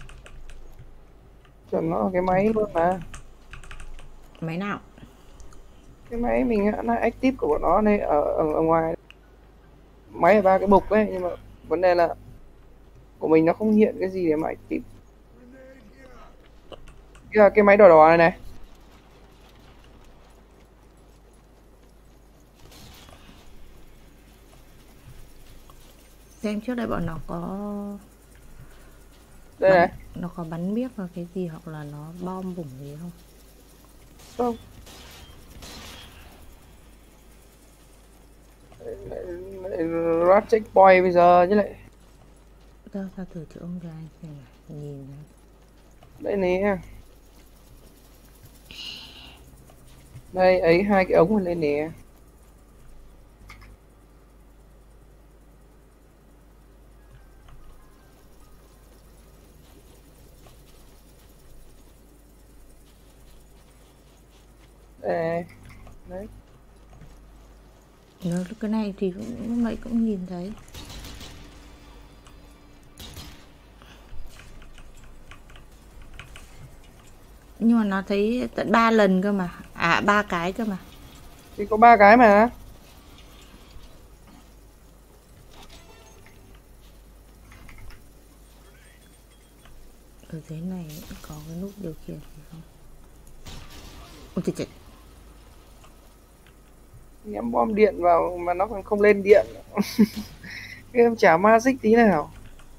chuẩn nó là cái máy luôn mà. Máy nào? Cái máy mình nó active của bọn nó đây, ở, ở ở ngoài máy ở ba cái bục ấy, nhưng mà vấn đề là của mình nó không hiện cái gì để mà active. Cái là cái máy đỏ đỏ này này. Xem trước đây bọn nó có Đây bắn, này. nó có bắn biếc vào cái gì hoặc là nó bom bủng gì không? Không. Rat checkpoint bây giờ chứ lại. Tao ra thử chỗ ông ra anh xem này, nhìn này. Đây nè. Đây ấy hai cái ống lên nè. Đây. Đấy. Nó cái này thì cũng lúc nãy cũng nhìn thấy. Nhưng mà nó thấy tận ba lần cơ mà. À ba cái cơ mà. Thì có ba cái mà. Ở dưới này có cái nút điều khiển gì không? Ôi trời trời. Ném bom điện vào mà nó còn không lên điện. Cái em chả magic tí nào.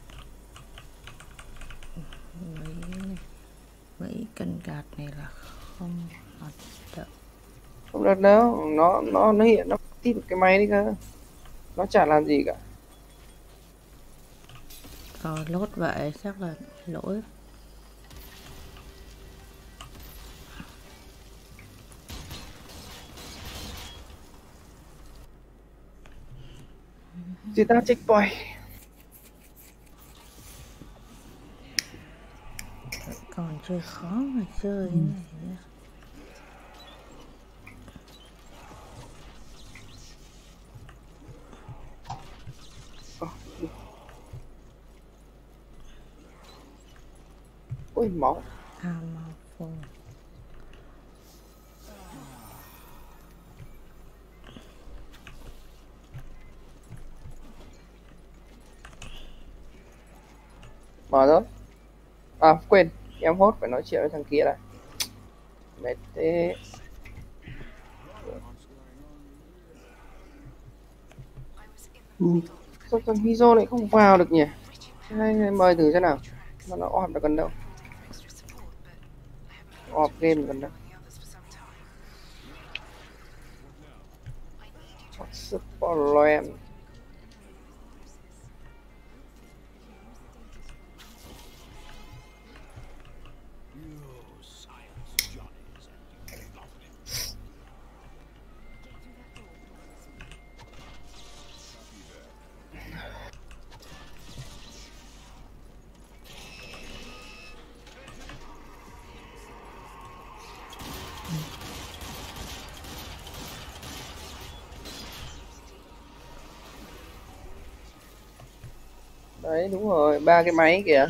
Mấy này, mấy cần gạt này là không hoạt động. Không được đâu, nó nó nó hiện nó tít cái máy đi cơ. Nó chả làm gì cả. Rồi lốt vậy chắc là lỗi. Chị ta checkpoint. Còn chơi khó mà chơi ừ. Cái này nữa. Ôi máu. À máu phù. Mở rồi. À quên, em hốt phải nói chuyện với thằng kia này. Mệt thế. Ừ. Sao thằng Hizo lại không vào được nhỉ? Hay mời thử xem nào. Mà nó off được gần đâu. Off game gần đâu. Support đấy, đúng rồi, ba cái máy kìa.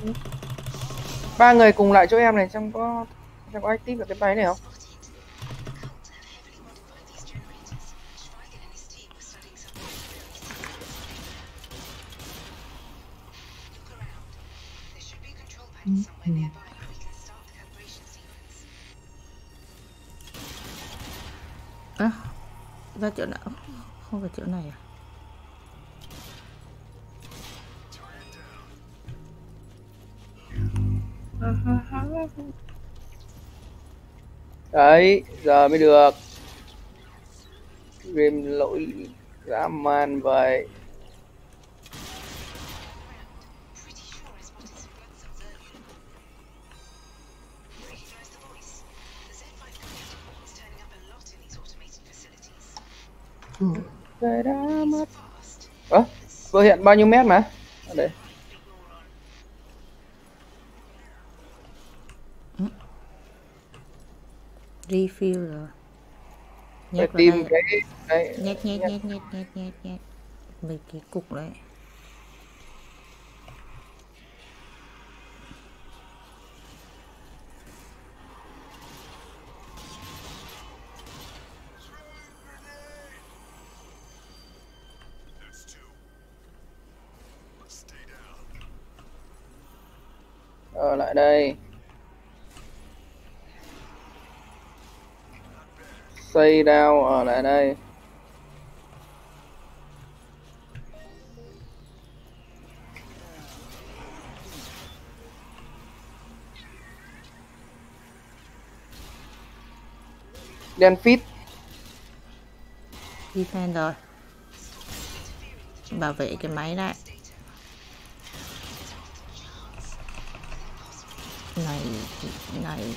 Ba người cùng lại chỗ em này, trong có trong có active ở cái máy này không? Ừ. Ừ. À, ra chỗ nào? Không phải chỗ này à? Đấy, giờ mới được. Game lỗi dã man vậy. Ừ. Về đã mất. Ơ, vừa hiện bao nhiêu mét mà? Ở đây. Refill rồi. Phải Nhét vào tìm đây. cái đấy. Nhét nhét nhét nhét nhét nhét nhét. Mấy cái cục đấy. Ở lại đây. Xây down ở lại đây. Đen fit. Defend rồi. Bảo vệ cái máy lại. Này, này.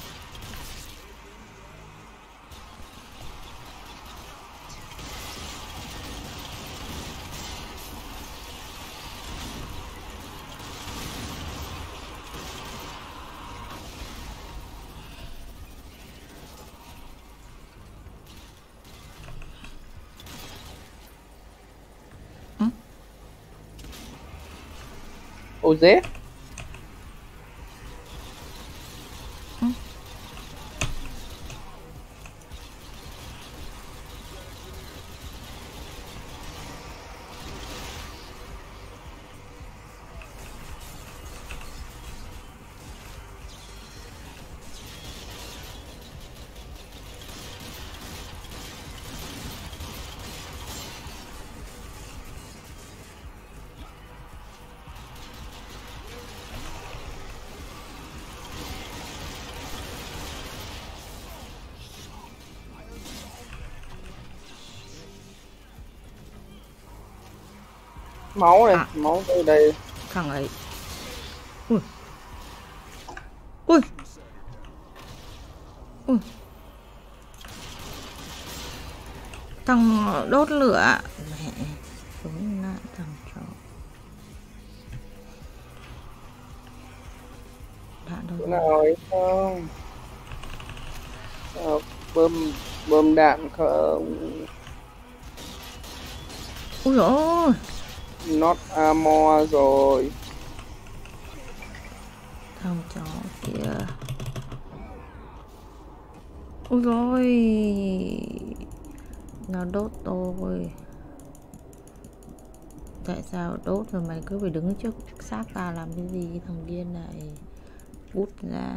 Ô dế. Máu này, À. máu đây đây. Thằng ấy. Ui. Ui. Ui. Thằng đốt lửa. Mẹ. Đúng là thằng chó. Đạn đâu Chỗ rồi? nào ấy không? Ờ, bơm bơm đạn không? Ui dồi ôi. Not armor rồi. Thằng chó kia. Ôi rồi. Nó đốt tôi. Tại sao đốt rồi mày cứ phải đứng trước xác ta làm cái gì, thằng điên này. Bút ra.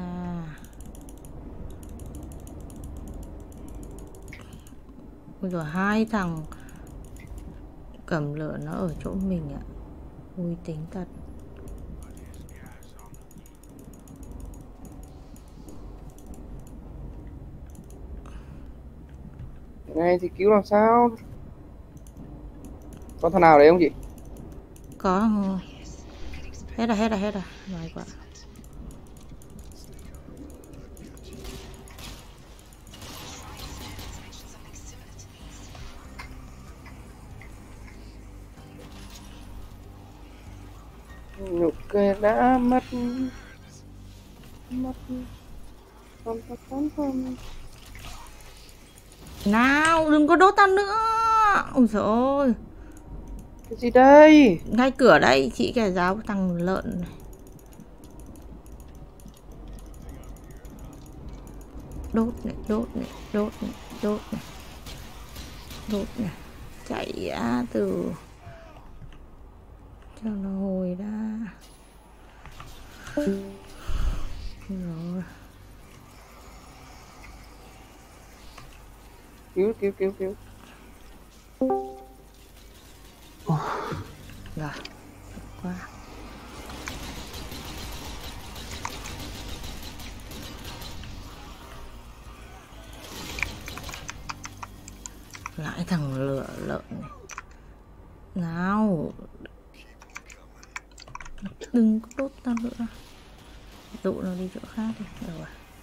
Ôi rồi hai thằng cầm lửa nó ở chỗ mình ạ. Ui tính thật. Này thì cứu làm sao? Có thằng nào đấy không chị? Có. Hết rồi hết rồi hết rồi. Nói quá. Nhục kê đã mất. Mất. Không, không, không, không. Nào đừng có đốt tao nữa. Ôi trời ơi. Cái gì đây? Ngay cửa đây chị kẻ giáo thằng lợn này. đốt này, đốt này, đốt này, đốt này, đốt này, chạy á từ cho nó hồi ra. Rồi. Cứu cứu cứu cứu. Rồi, qua. Lại thằng lửa lợn này. Nào. Đừng có đốt tao nữa. Dụ nó đi chỗ khác đi. Rồi.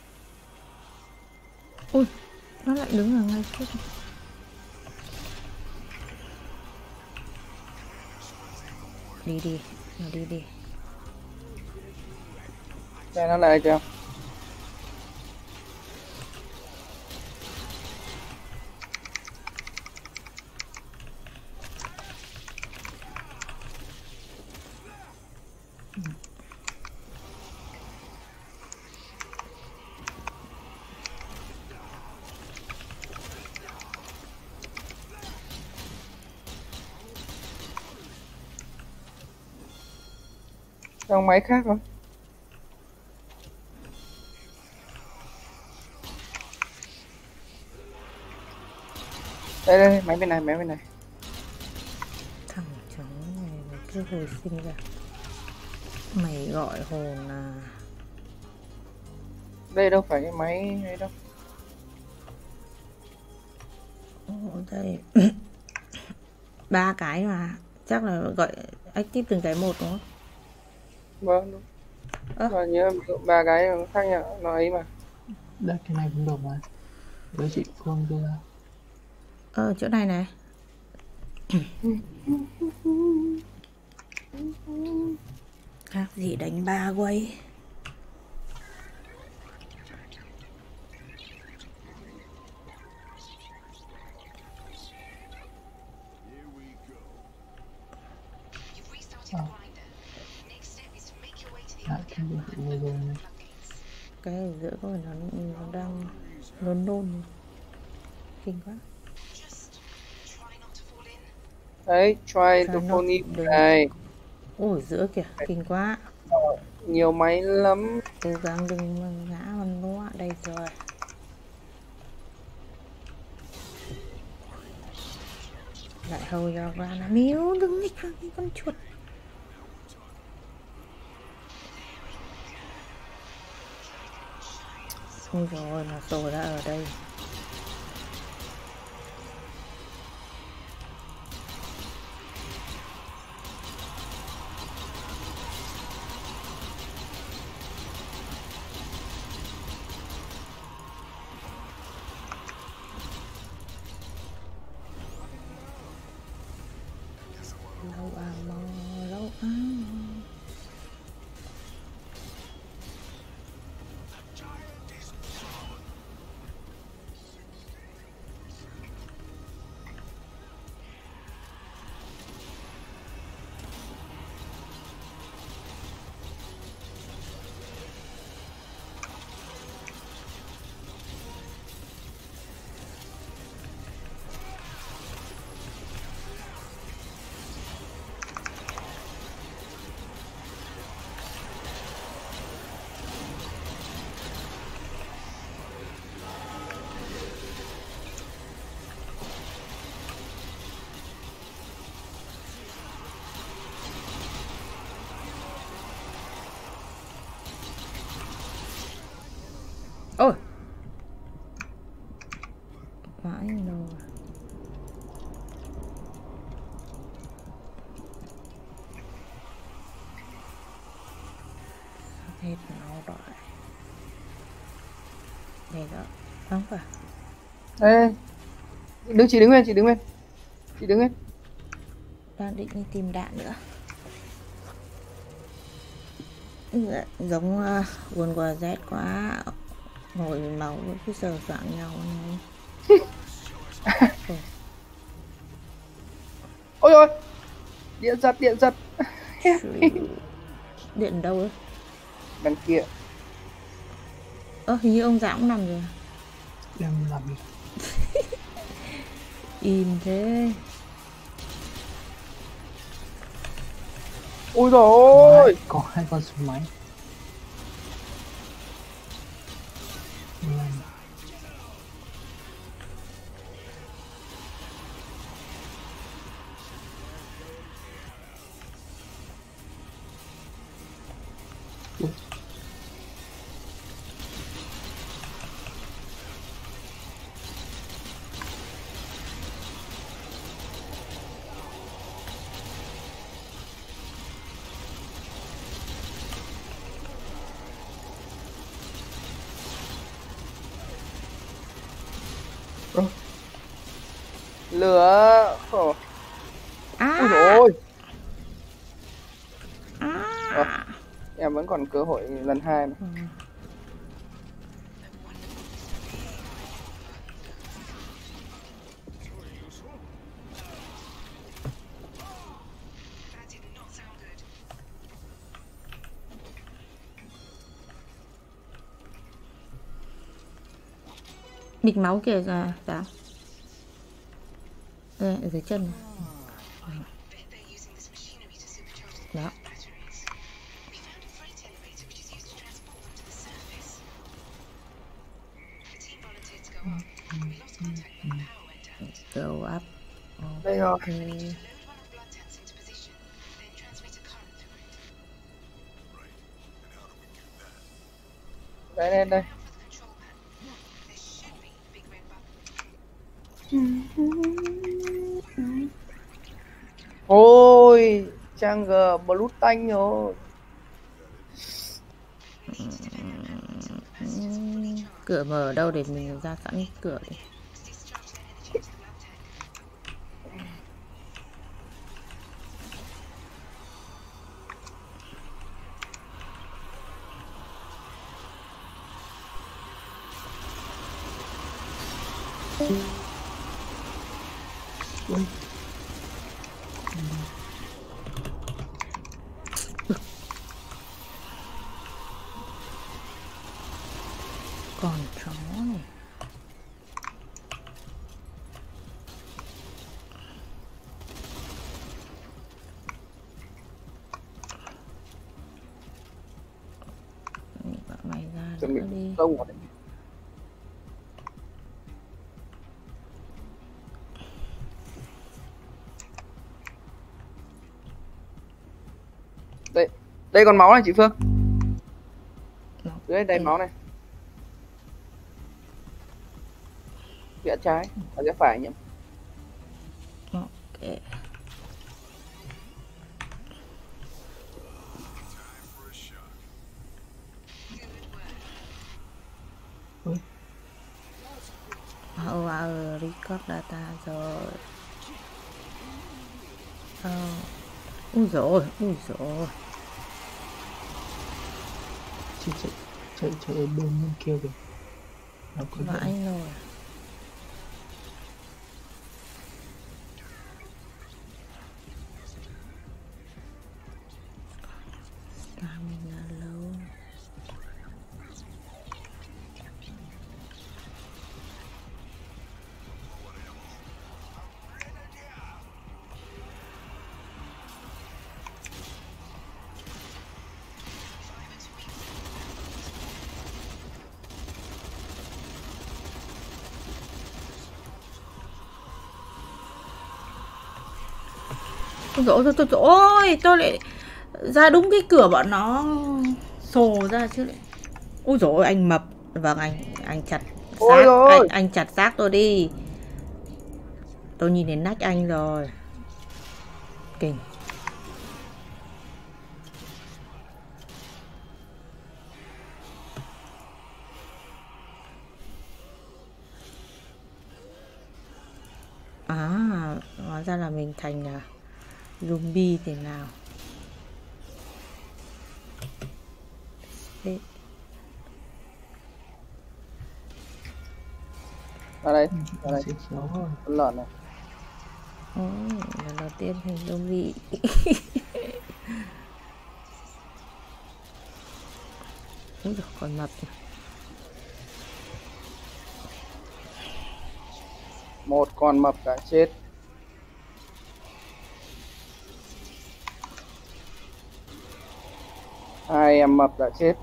Ui, nó lại đứng ở ngay trước. Đi đi, nó đi đi. Đây nó lại chưa? Trong máy khác không? Đây đây, máy bên này, máy bên này. Thằng chó này nó cứ hồi sinh ra. Mày gọi hồn à? Đây đâu phải cái máy ấy đâu. Ồ, đây. Ba cái mà. Chắc là gọi active từng cái một đúng không? Vâng đúng. Ơ. Và nhớ ba cái nó khác nhau, nó ấy mà. Đây cái này cũng được mà. Với chị Phương đưa ra. Ờ, chỗ này này. Khác gì đánh ba quay. À. Lại cái gì vừa rồi này. Cái ở giữa có phải nó, nó đang nôn nôn. Kinh quá. Đấy, try Try to not phone in to- này. Ôi, giữa kìa, kinh quá. Nhiều máy lắm. Cố gắng đừng mà ngã vào nó. Đây rồi. Lại hầu cho ra nó miếu. Đừng nghịch vào cái con chuột. Ôi rồi nó sổ đã ở đây. Lâu à mò, lâu à mò. Ôi vãi đâu à. Hết máu rồi. Đây đó. Không phải. Đây. Đứng chị đứng lên, chị đứng lên. Chị đứng lên. Đang định đi tìm đạn nữa. Giống uh, buồn qua Z quá. Ngồi máu cứ sờ soạn nhau này. Ôi ôi. Điện giật, điện giật. Điện đâu ấy? Đằng kia. Ơ hình như ông già cũng nằm rồi. Em làm gì? Im thế. Ui dồi ôi. Có hai con súng máy. Làm. Lửa khổ. À. Ui dồi ôi. À. Ờ, em vẫn còn cơ hội lần hai mà. Ừ. Bịt máu kìa à, sao? Đây, ở dưới chân này. Đó. Go up. Đây rồi. Okay. Đây đây đây. Ôi, trang G blue tanh rồi. Cửa mở ở đâu để mình ra sẵn cửa đi. Còn chó này. Bảo mày ra Chuẩn bị nữa đi. công vào đấy. Đây, đây còn máu này chị Phương. Dưới đây máu này. Rẽ trái, ở rẽ phải nhỉ? Ok. Oh, wow, record data rồi. Oh. Ui dồi, ui dồi. Chị chạy chạy chạy ở bên bên kia kìa. Nó có Mà điện. anh rồi. Stamina low. Ôi dồi ôi, tôi, tôi, ôi, tôi lại ra đúng cái cửa bọn nó sồ ra chứ lại. Ôi dồi ôi, anh mập. Vâng, anh anh chặt Ôi xác, ôi. anh, anh chặt xác tôi đi. Tôi nhìn đến nách anh rồi. Kinh. À, hóa ra là mình thành là zombie thế nào. Đấy. Ở đây, ở đây. Chị xấu rồi. Con lợn này. Ôi, lần đầu tiên thành zombie. Úi giời, còn mập. Một con mập đã chết. Hai em mập đã chết.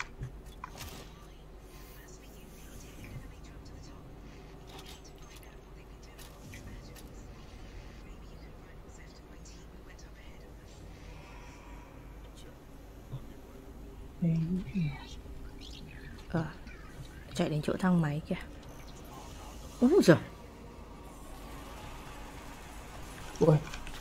Ờ, chạy đến chỗ thang máy kìa. Úi giời. Ui.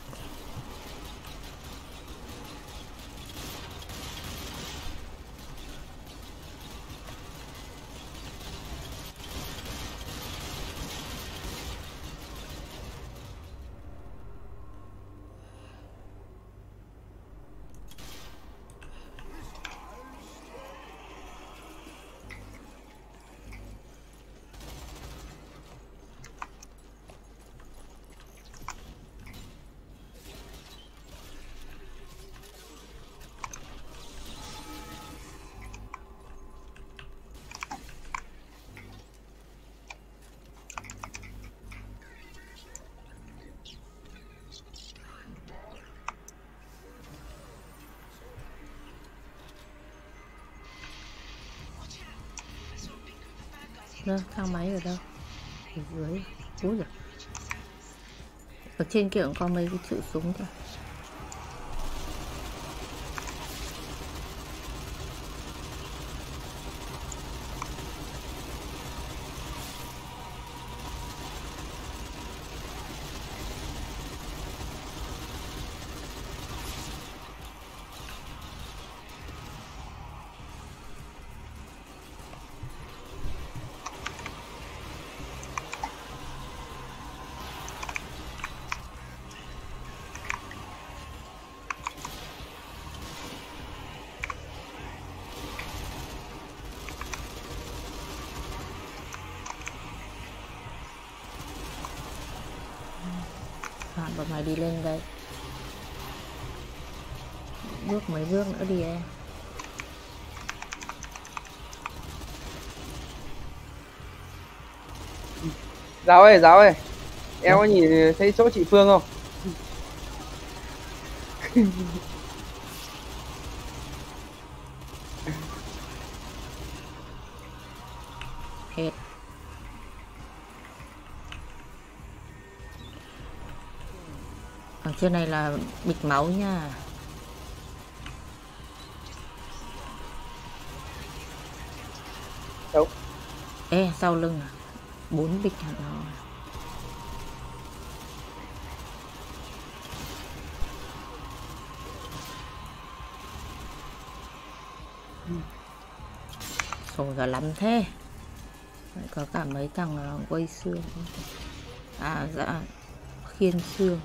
Đâu, thang máy ở đâu? Ở dưới. Úi giời. Ở trên kia cũng có mấy cái chữ súng thôi. À, bọn mày đi lên đây. Bước mấy bước nữa đi em. Giáo ơi, giáo ơi. Em có nhìn thấy chỗ chị Phương không? Hết. Ở trên này là bịch máu nha. Đâu? Ê, sau lưng à? Bốn bịch hẳn hò. Sổ ra lắm thế. Lại có cả mấy thằng quay xương. À dạ, khiên xương.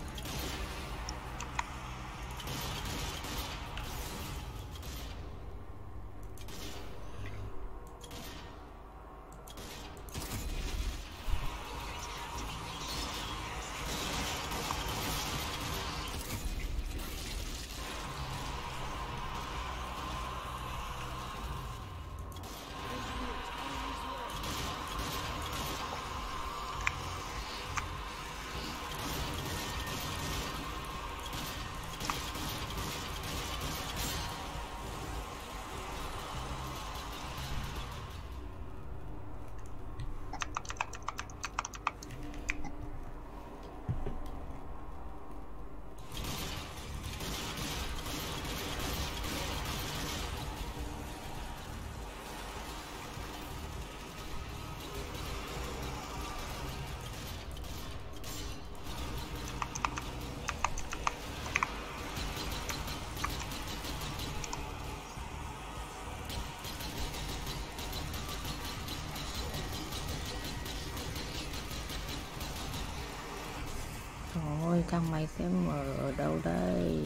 Thôi, thang máy sẽ mở ở đâu đây?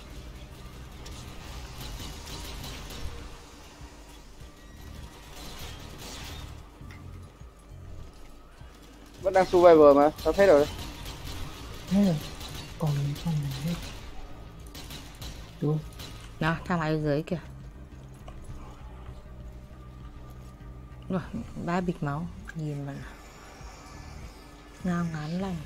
Vẫn đang survivor mà, sao hết rồi? Hết rồi. Còn con này hết. Đúng. Đó, thang máy ở dưới kìa. Rồi, ba bịch máu. Nhìn mà. Ngao ngán lành.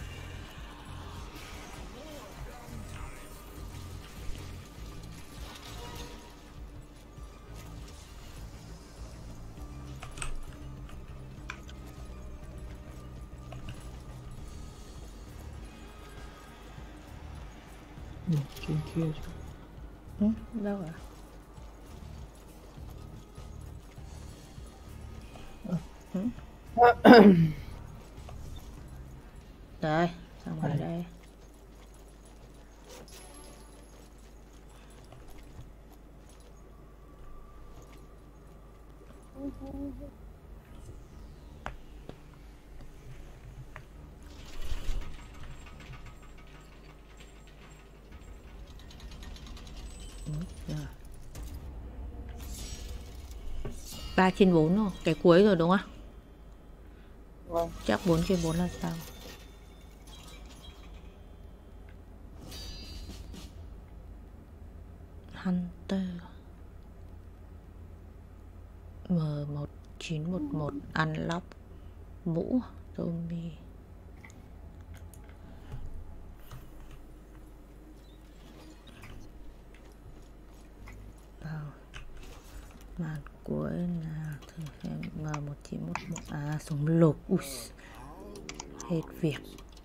Ừ, trên kia chứ. Ừ, đâu à? Ừ. Đây, xong rồi Đây. đây. Ừ, rồi. ba trên bốn rồi, cái cuối rồi đúng không? Vâng. Chắc bốn trên bốn là sao? Hunter M một chín một một unlock mũ zombie. Vào màn cuối là thử xem M một chín một một. À, súng lục. Ui, hết việc.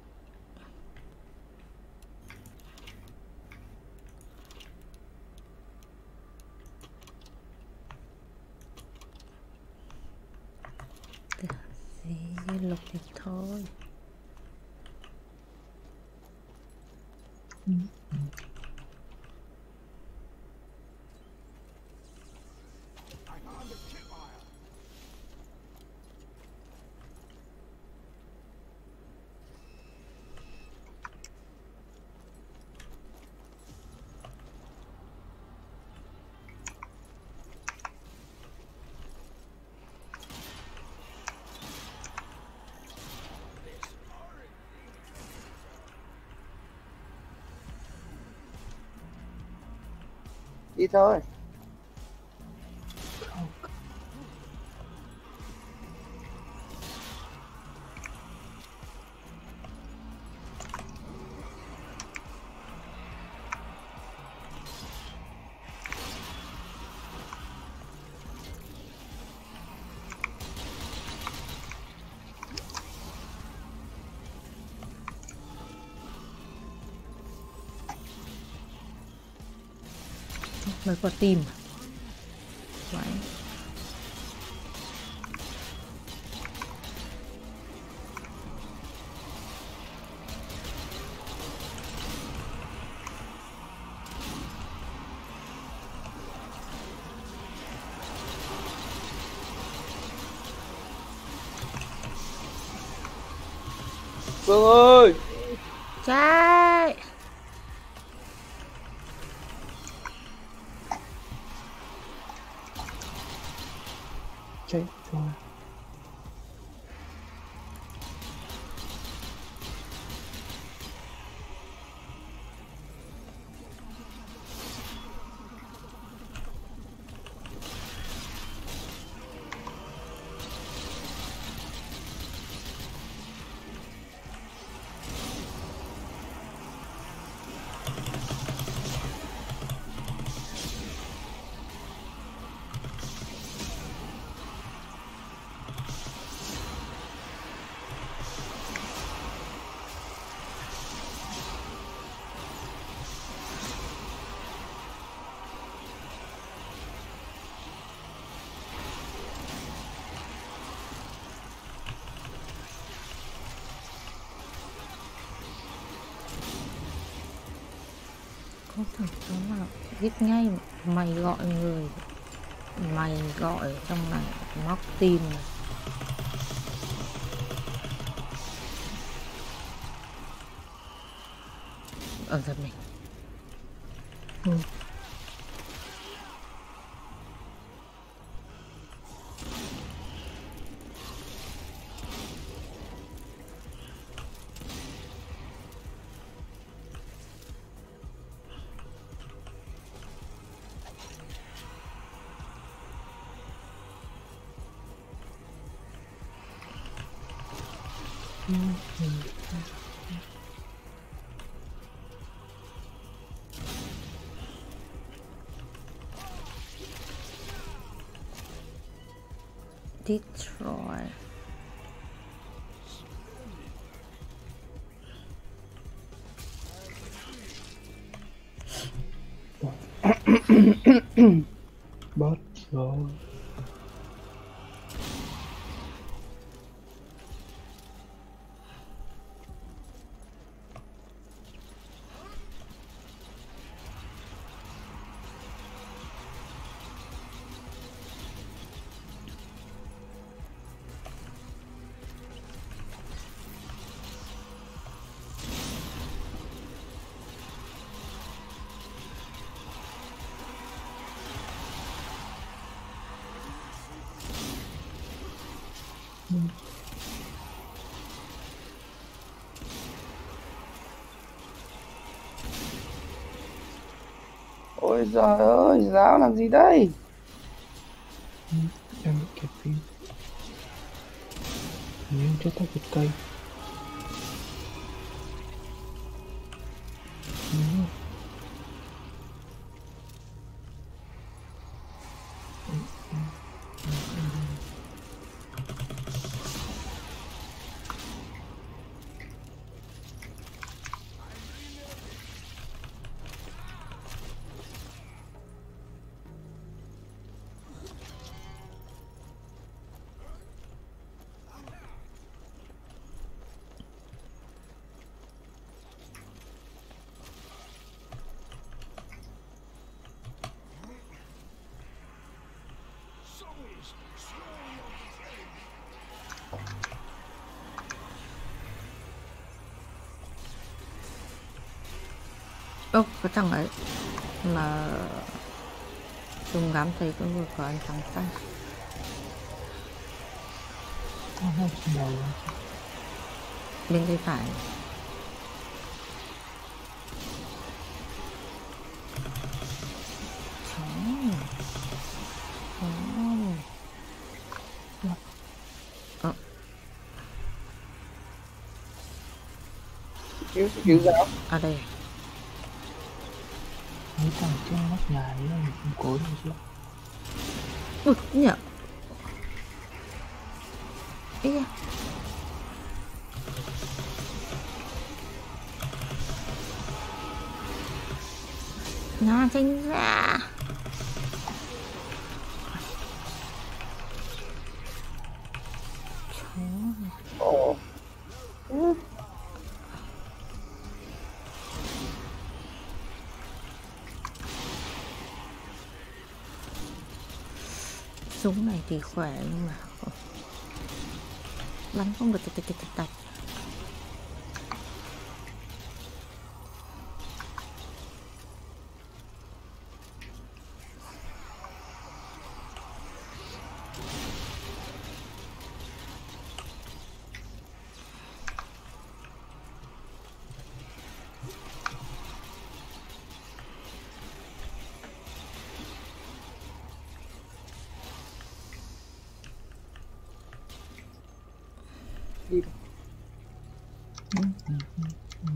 Gì lục thì thôi. Ừ. Đi thôi. Mới có tim. Vậy. Phương ơi. Chạy. Chạy cho. Có thằng số nào giết ngay mày gọi người. Mày gọi trong này móc tim này. Ở giật mình. Ừ. Destroy. Bot rồi. Ôi giời ơi, giáo làm gì đây? Ừ, em bị kẹp phim. Hình như em chết tóc một cây. Ừ. Ô, cái thằng ấy mà dùng ngắm thấy cũng vừa có anh thằng xanh. Có hai trên đầu. Bên tay phải. Ờ. Cứu cứu giáo. À đây. Mấy thằng trên nóc nhà ấy là mình không cố gì chứ. Ui, nhở. Ý da. Nó tránh ra. Ồ. Ừ. Súng này thì khỏe nhưng mà bắn không được tạch tạch tạch tạch. Đi. Ừ, ừ, ừ, ừ.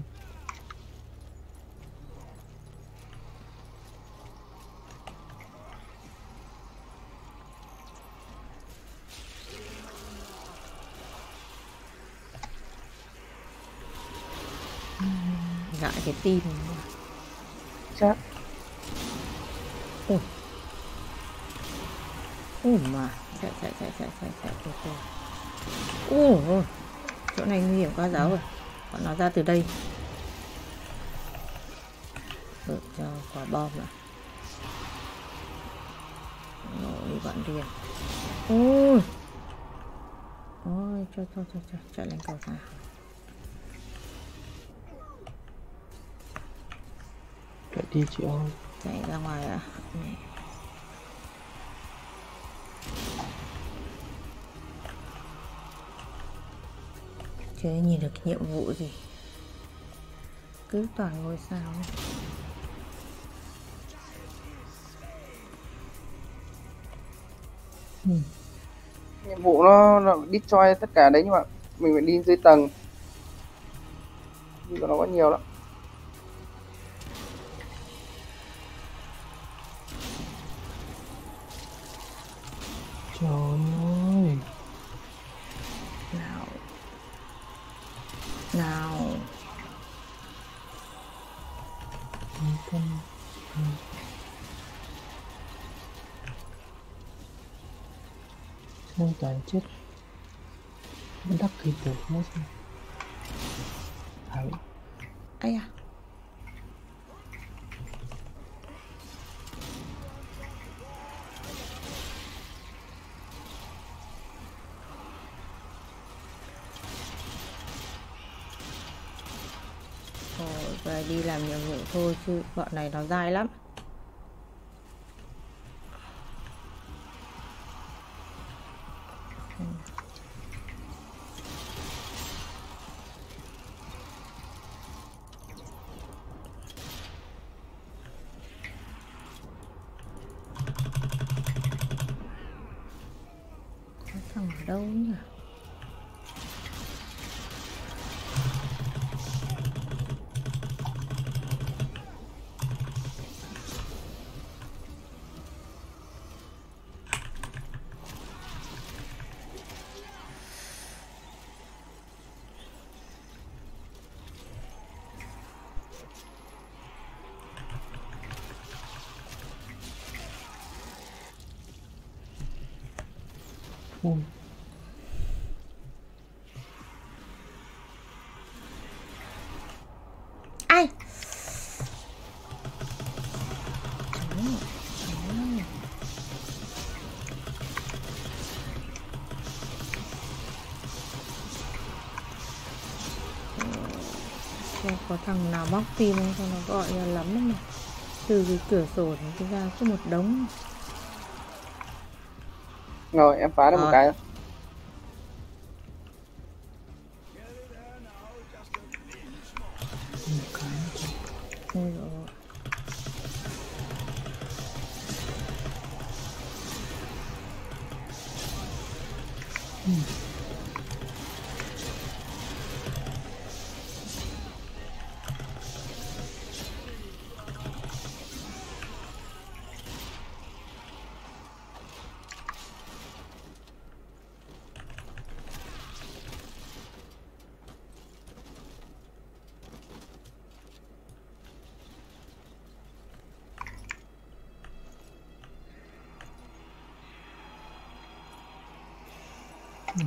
Gãi cái tim. Chắc. Ui. Ui mà chạy chạy chạy chạy chạy chạy chạy chạy. Ui, chỗ này nguy hiểm quá giáo rồi. Bọn nó ra từ đây. Đợi cho quả bom nữa. Nổ đi bọn kia. Ui. Ôi, cho cho cho cho chạy lên cầu thang. Chạy đi chị ơi. Chạy ra ngoài ạ. À. Chưa nhìn được nhiệm vụ gì. Cứ toàn ngôi sao ấy. Ừ. Nhiệm vụ nó, nó destroy tất cả đấy, nhưng mà mình phải đi dưới tầng Thì của nó có nhiều lắm. Trời ơi. Nào. Nào. Con... Xem toàn chết. Vẫn đắc thịt được nữa xem. Đấy. Ây à. Rồi, về đi làm nhiệm vụ thôi chứ bọn này nó dai lắm. Có thằng ở đâu nhỉ? Ui. Ai? Không có thằng nào móc tim không, cho nó gọi ra lắm lắm này. Từ cái cửa sổ này ra có một đống. Rồi em phá được một Rồi. cái. Một cái. Ôi dồi ôi. Ừ. Ừ.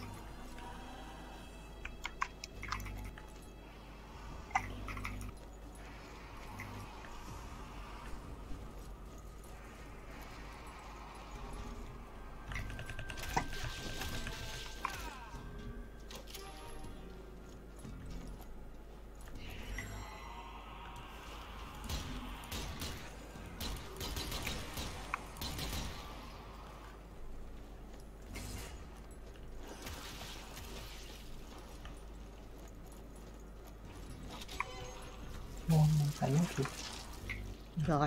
Ngon, phải nhắc kịp. Rồi.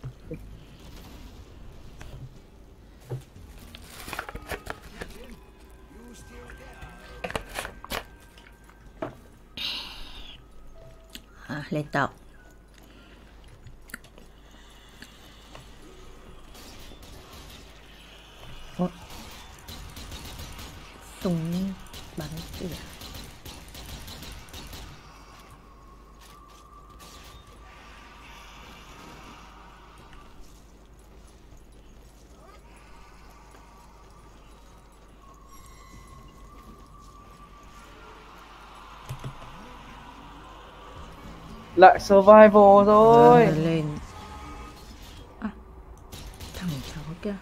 À, lên tàu. Ủa? Súng bắn tỉa. Lại survival rồi. Rồi, lên. À, thằng cháu kia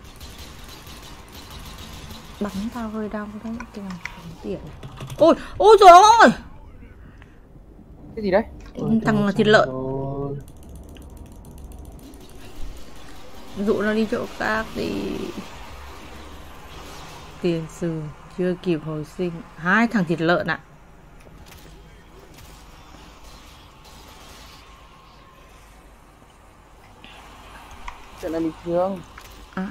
bắn tao hơi đau đấy, cái này bắn tỉa này. Ôi, ôi trời ơi. Cái gì đấy? Ôi, Thằng là thịt xong lợn. rồi. Dụ nó đi chỗ khác thì tiền sử chưa kịp hồi sinh. Hai thằng thịt lợn ạ. Chuyện này bình thường. À.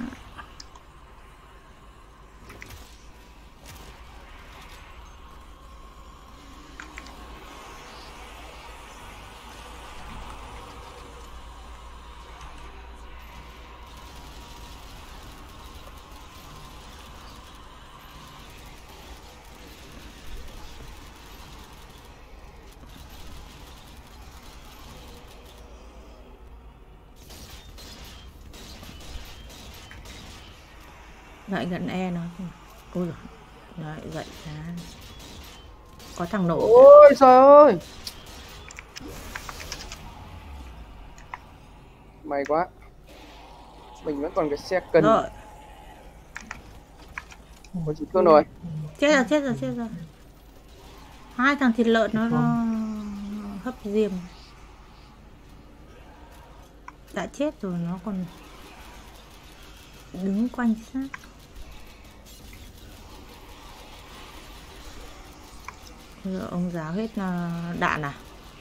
Lại gần E nó. Ôi giời. Đấy, dậy ra. Có thằng nổ. Ôi trời ơi. May quá. Mình vẫn còn cái xe cần. Rồi. Có chị Phương rồi. Chết rồi, chết rồi, chết rồi. Hai thằng thịt lợn nó, nó hấp diêm. Đã chết rồi nó còn đứng quanh sát. Giờ ông giáo hết đạn à?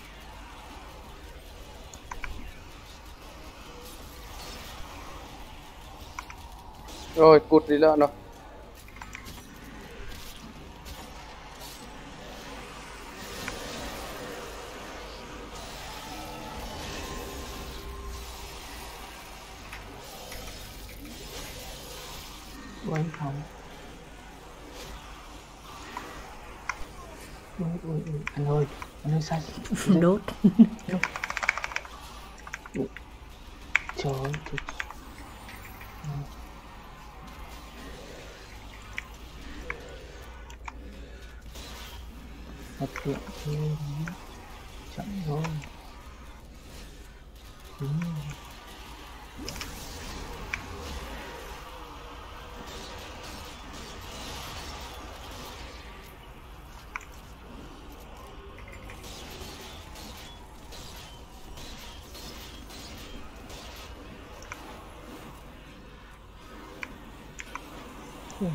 Rồi cụt đi lợn rồi. Quay phòng. Ui, ui, ui. Anh ơi, anh ơi sao? Đốt. Trời ơi, trời. Thật tiện thôi, chậm rồi. Đúng rồi. Ừ.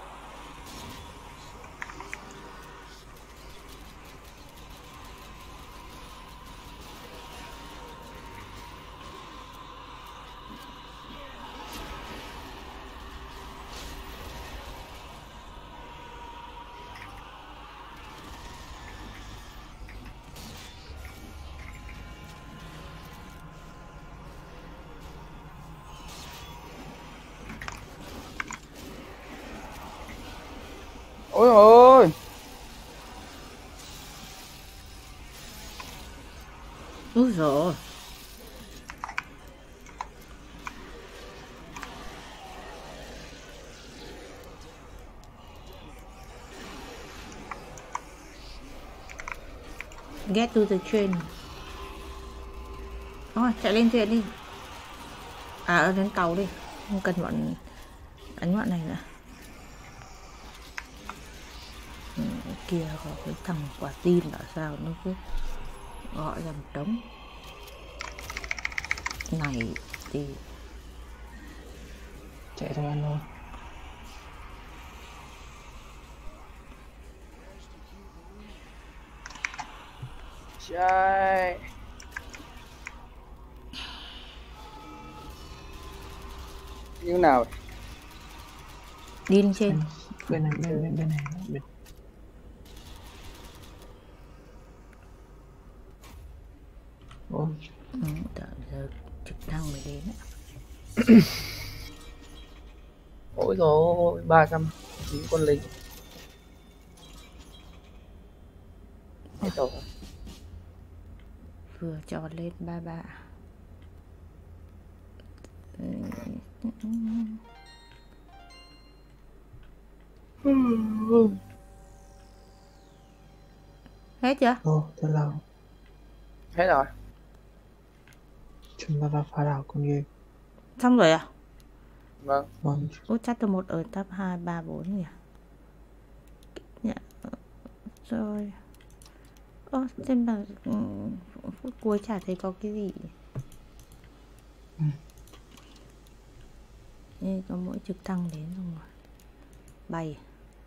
Ôi ôi. Úi dồi. Get to the train. Thôi, chạy lên thuyền đi. À, ở đến tàu đi. Không cần bọn đánh bọn này nữa. Ừ, kia có cái thằng quả tim bảo sao nó cứ gọi ra một đống. Này thì Chạy thôi anh ơi. Chạy. Như nào? đi lên trên. Bên này, bên bên bên này, bên. Ôi. Ừ, đợi giờ trực thăng mới đến. Ôi rồi ba trăm chín con lính. Hết rồi. Vừa cho lên ba ba. Hết chưa? Ồ, thế là Hết rồi. chúng ta đã phá đảo con game. Xong rồi à? Vâng. Vâng. Út chapter một ở tab hai, ba, bốn nhỉ? Dạ. Rồi. Ơ, thế mà ừ, phút cuối chả thấy có cái gì. Ừ. Đây có mỗi trực thăng đến rồi. Bay.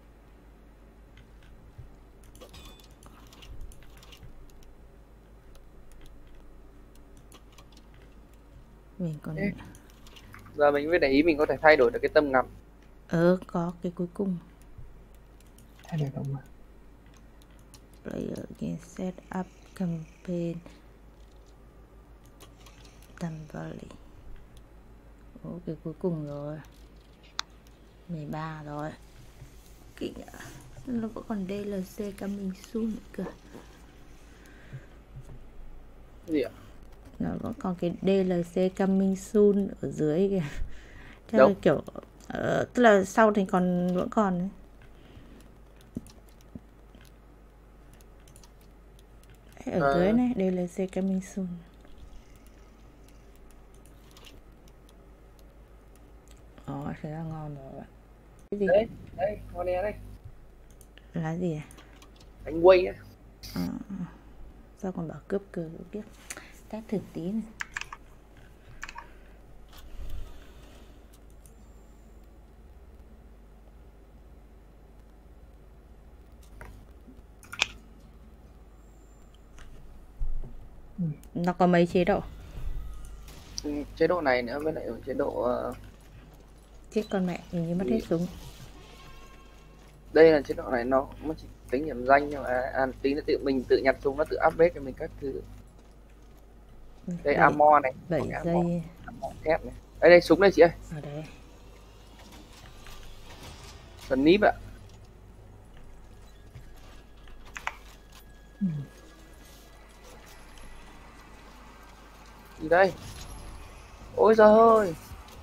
Mình còn... Ê. Giờ mình mới để ý mình có thể thay đổi được cái tầm ngắm. Ờ, có cái cuối cùng. Thay đổi động mà. Player can set up campaign Tam Valley. Ồ, cái cuối cùng rồi. mười ba rồi. Kinh ạ. Nó vẫn còn đê lờ xê coming soon nữa cơ. Cái gì ạ? Nó vẫn còn cái đê lờ xê coming soon ở dưới kìa. Theo Đâu? kiểu Ờ, tức là sau thì còn vẫn còn. Ở À. dưới này, đây là dê coming soon. Ồ, thế là ngon rồi bạn. Cái gì? Đấy, đây, con này đây. Là gì à? Bánh quay á. À, sao còn bảo cướp cờ biết. Test thử tí này. Nó có mấy chế độ? Ừ, chế độ này nữa với lại chế độ uh... Chết con mẹ, hình như mất hết súng. Đây là chế độ này nó nó chỉ tính điểm danh nhưng mà à, tí nó tự mình tự nhặt súng, nó tự update cho mình các thứ. Đây armor này, bảy giây. Armor thép này. Đây đây súng đây chị ơi. Ở đây. Snipe ạ. Ừ. Gì đây? Ôi giời ơi.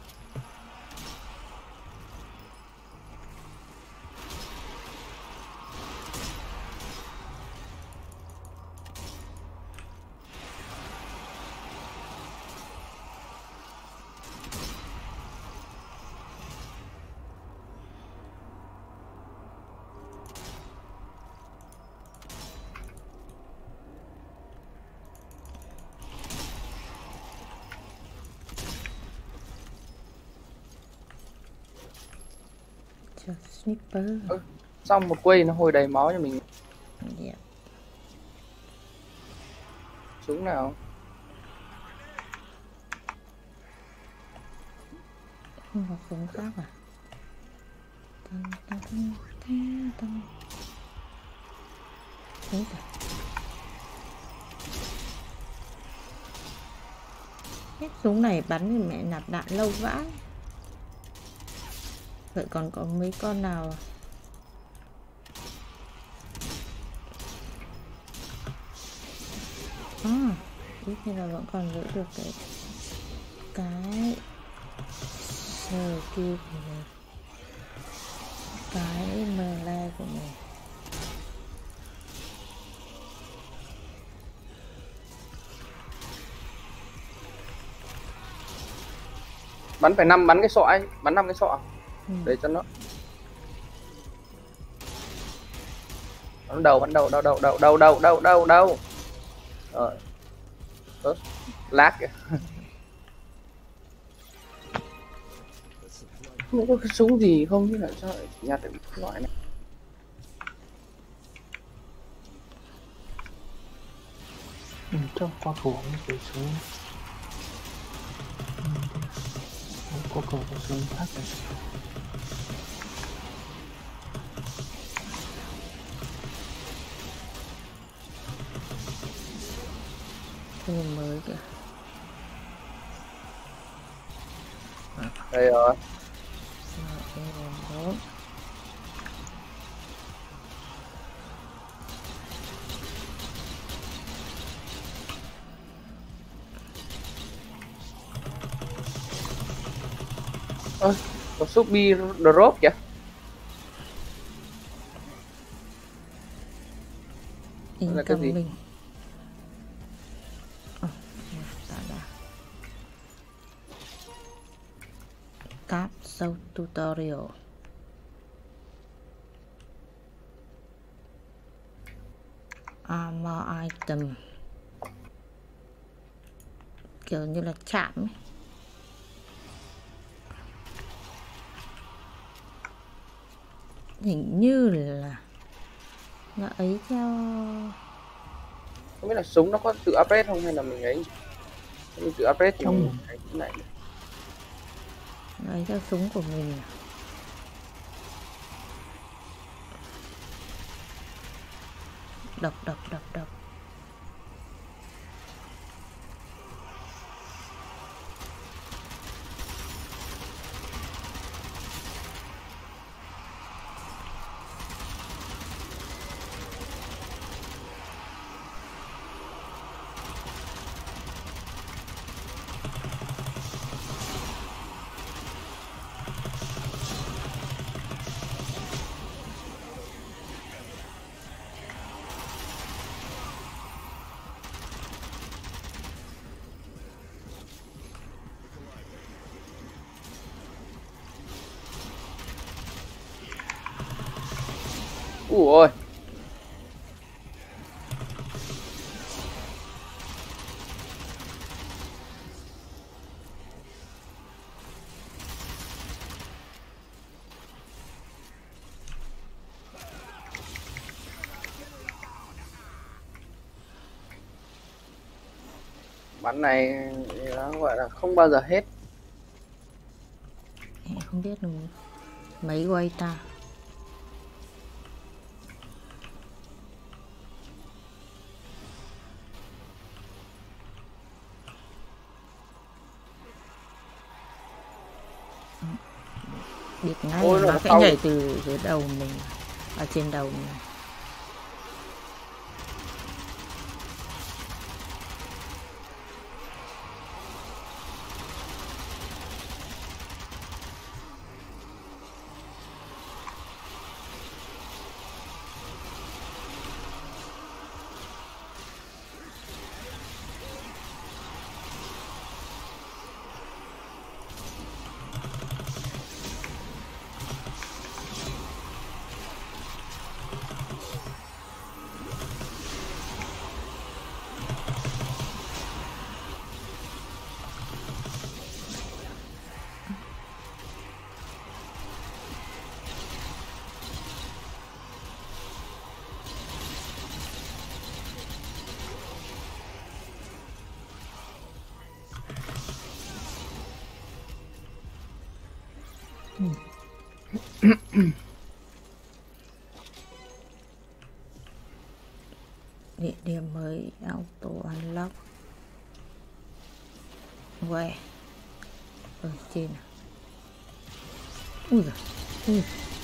Sniper. Ừ, xong một quay nó hồi đầy máu cho mình. Yeah. Súng nào? Không có súng khác à? Tăng, tăng, tăng, tăng, tăng. Đấy rồi. Hết súng này bắn thì mẹ nạp đạn lâu vãi. Vậy còn có mấy con nào à, ít như là vẫn còn giữ được cái cái sờ kia của mình, cái mờ le của mình. Bắn phải năm bắn cái sọ ấy, bắn năm cái sọ. Ừ. Để cho nó bắn đầu, bắn đầu, đâu đâu đâu đâu đâu đâu đâu đâu rồi ớ lát kìa. Không có cái súng gì không chứ là sao lại nhặt được cái loại này. Ừ, trong có thủ những cái súng có cầu có súng khác này. Cái này mới kìa. Đây rồi. Ơ, có Shopee drop kìa. Là cái gì? Incoming. Ờ, đã đã. Cáp sâu tutorial. Armor item. Kiểu như là chạm ấy. Hình như là nó ấy theo. Không biết là súng nó có tự update không hay là mình ấy. Mình tự update thì mình ấy cái này. Nó ấy theo súng của mình. Độc độc độc độc. Ui. Bắn này nó gọi là không bao giờ hết. Em không biết được mấy quay ta. Biết ngay Ôi, nó nó sẽ không. nhảy từ dưới đầu mình, ở trên đầu mình. Địa điểm mới auto unlock. Quẹ ở trên à? Ui giời, ui.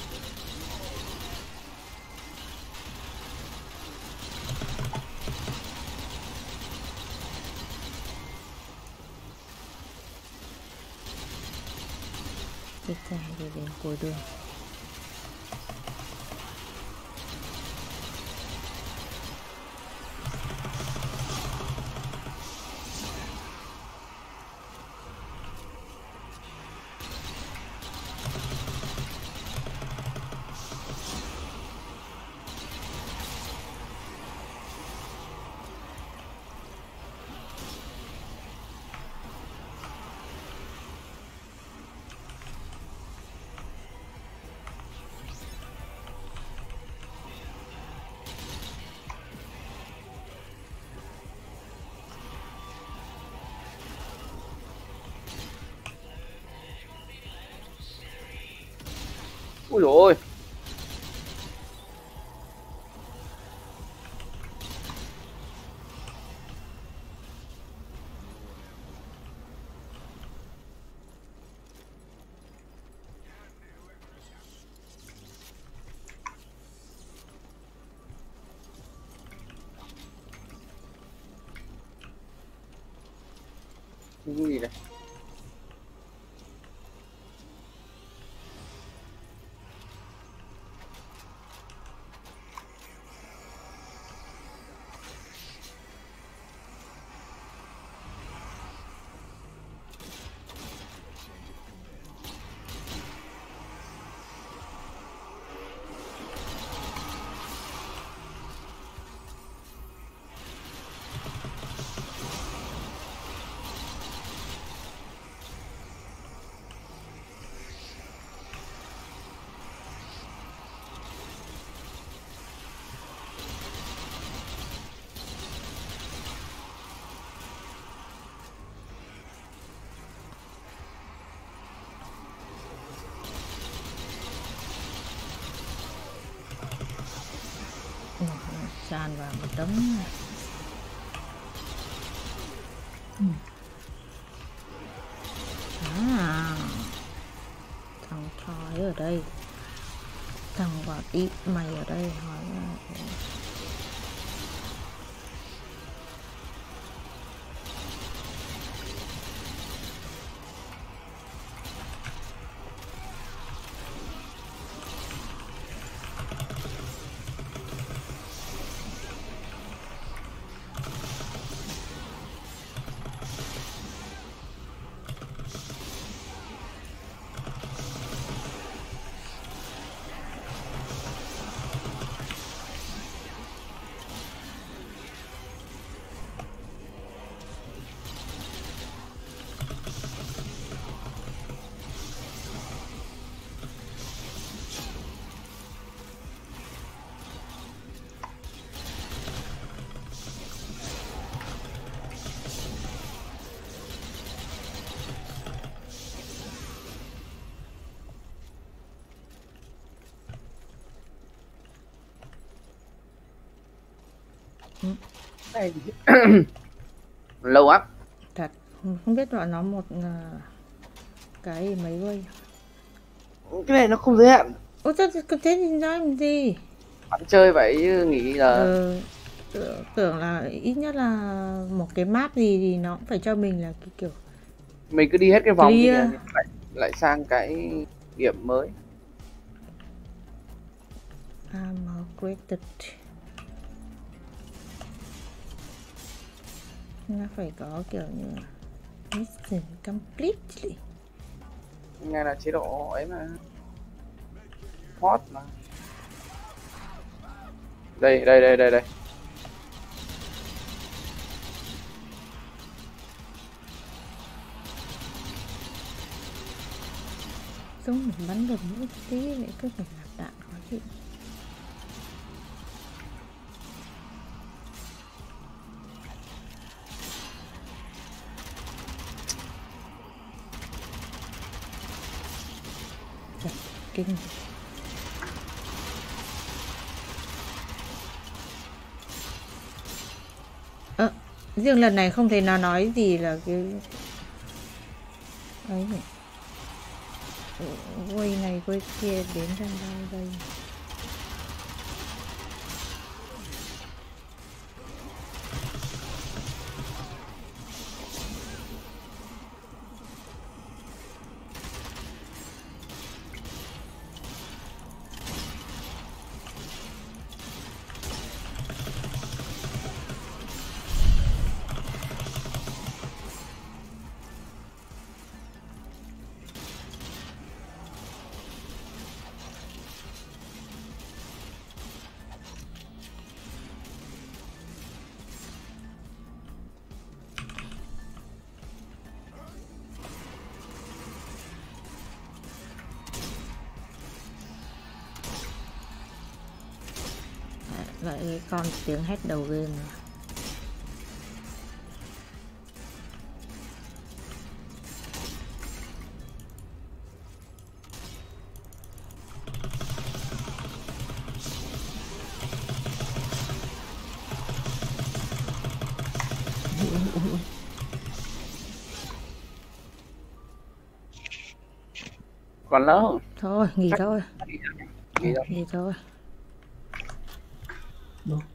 Tiếp theo thì đến cuối đường. Ui dồi ôi. Cái gì đây? Tràn vào một đống này. Ừ. À, thằng Troy ở đây, thằng bảo đi mày ở đây hỏi là... Này thì lâu á. Thật, không biết bọn nó một uh, cái mấy giây. Cái này nó không giới hạn. Ôi thế, thế thì nói làm gì? Bạn chơi vậy chứ nghĩ là Ừ, tưởng, tưởng là ít nhất là một cái map gì thì nó cũng phải cho mình là cái kiểu mình cứ đi hết cái vòng thì clear. lại, lại sang cái điểm mới. Armor graded. Nó phải có kiểu như mission completely. Nghe là chế độ ấy mà. Hot mà. Đây, đây, đây, đây, đây. Giống mình bắn được mỗi tí lại cứ phải nạp đạn khó chịu. Chật, kinh. Ờ, riêng lần này không thấy nó nói gì là cái ấy nhỉ. Quay này quay kia đến trong bao đây. Lại cái con tiếng hét đầu game rồi. Còn lâu. Thôi nghỉ thôi. Nghỉ thôi. Nghỉ thôi. Đâu?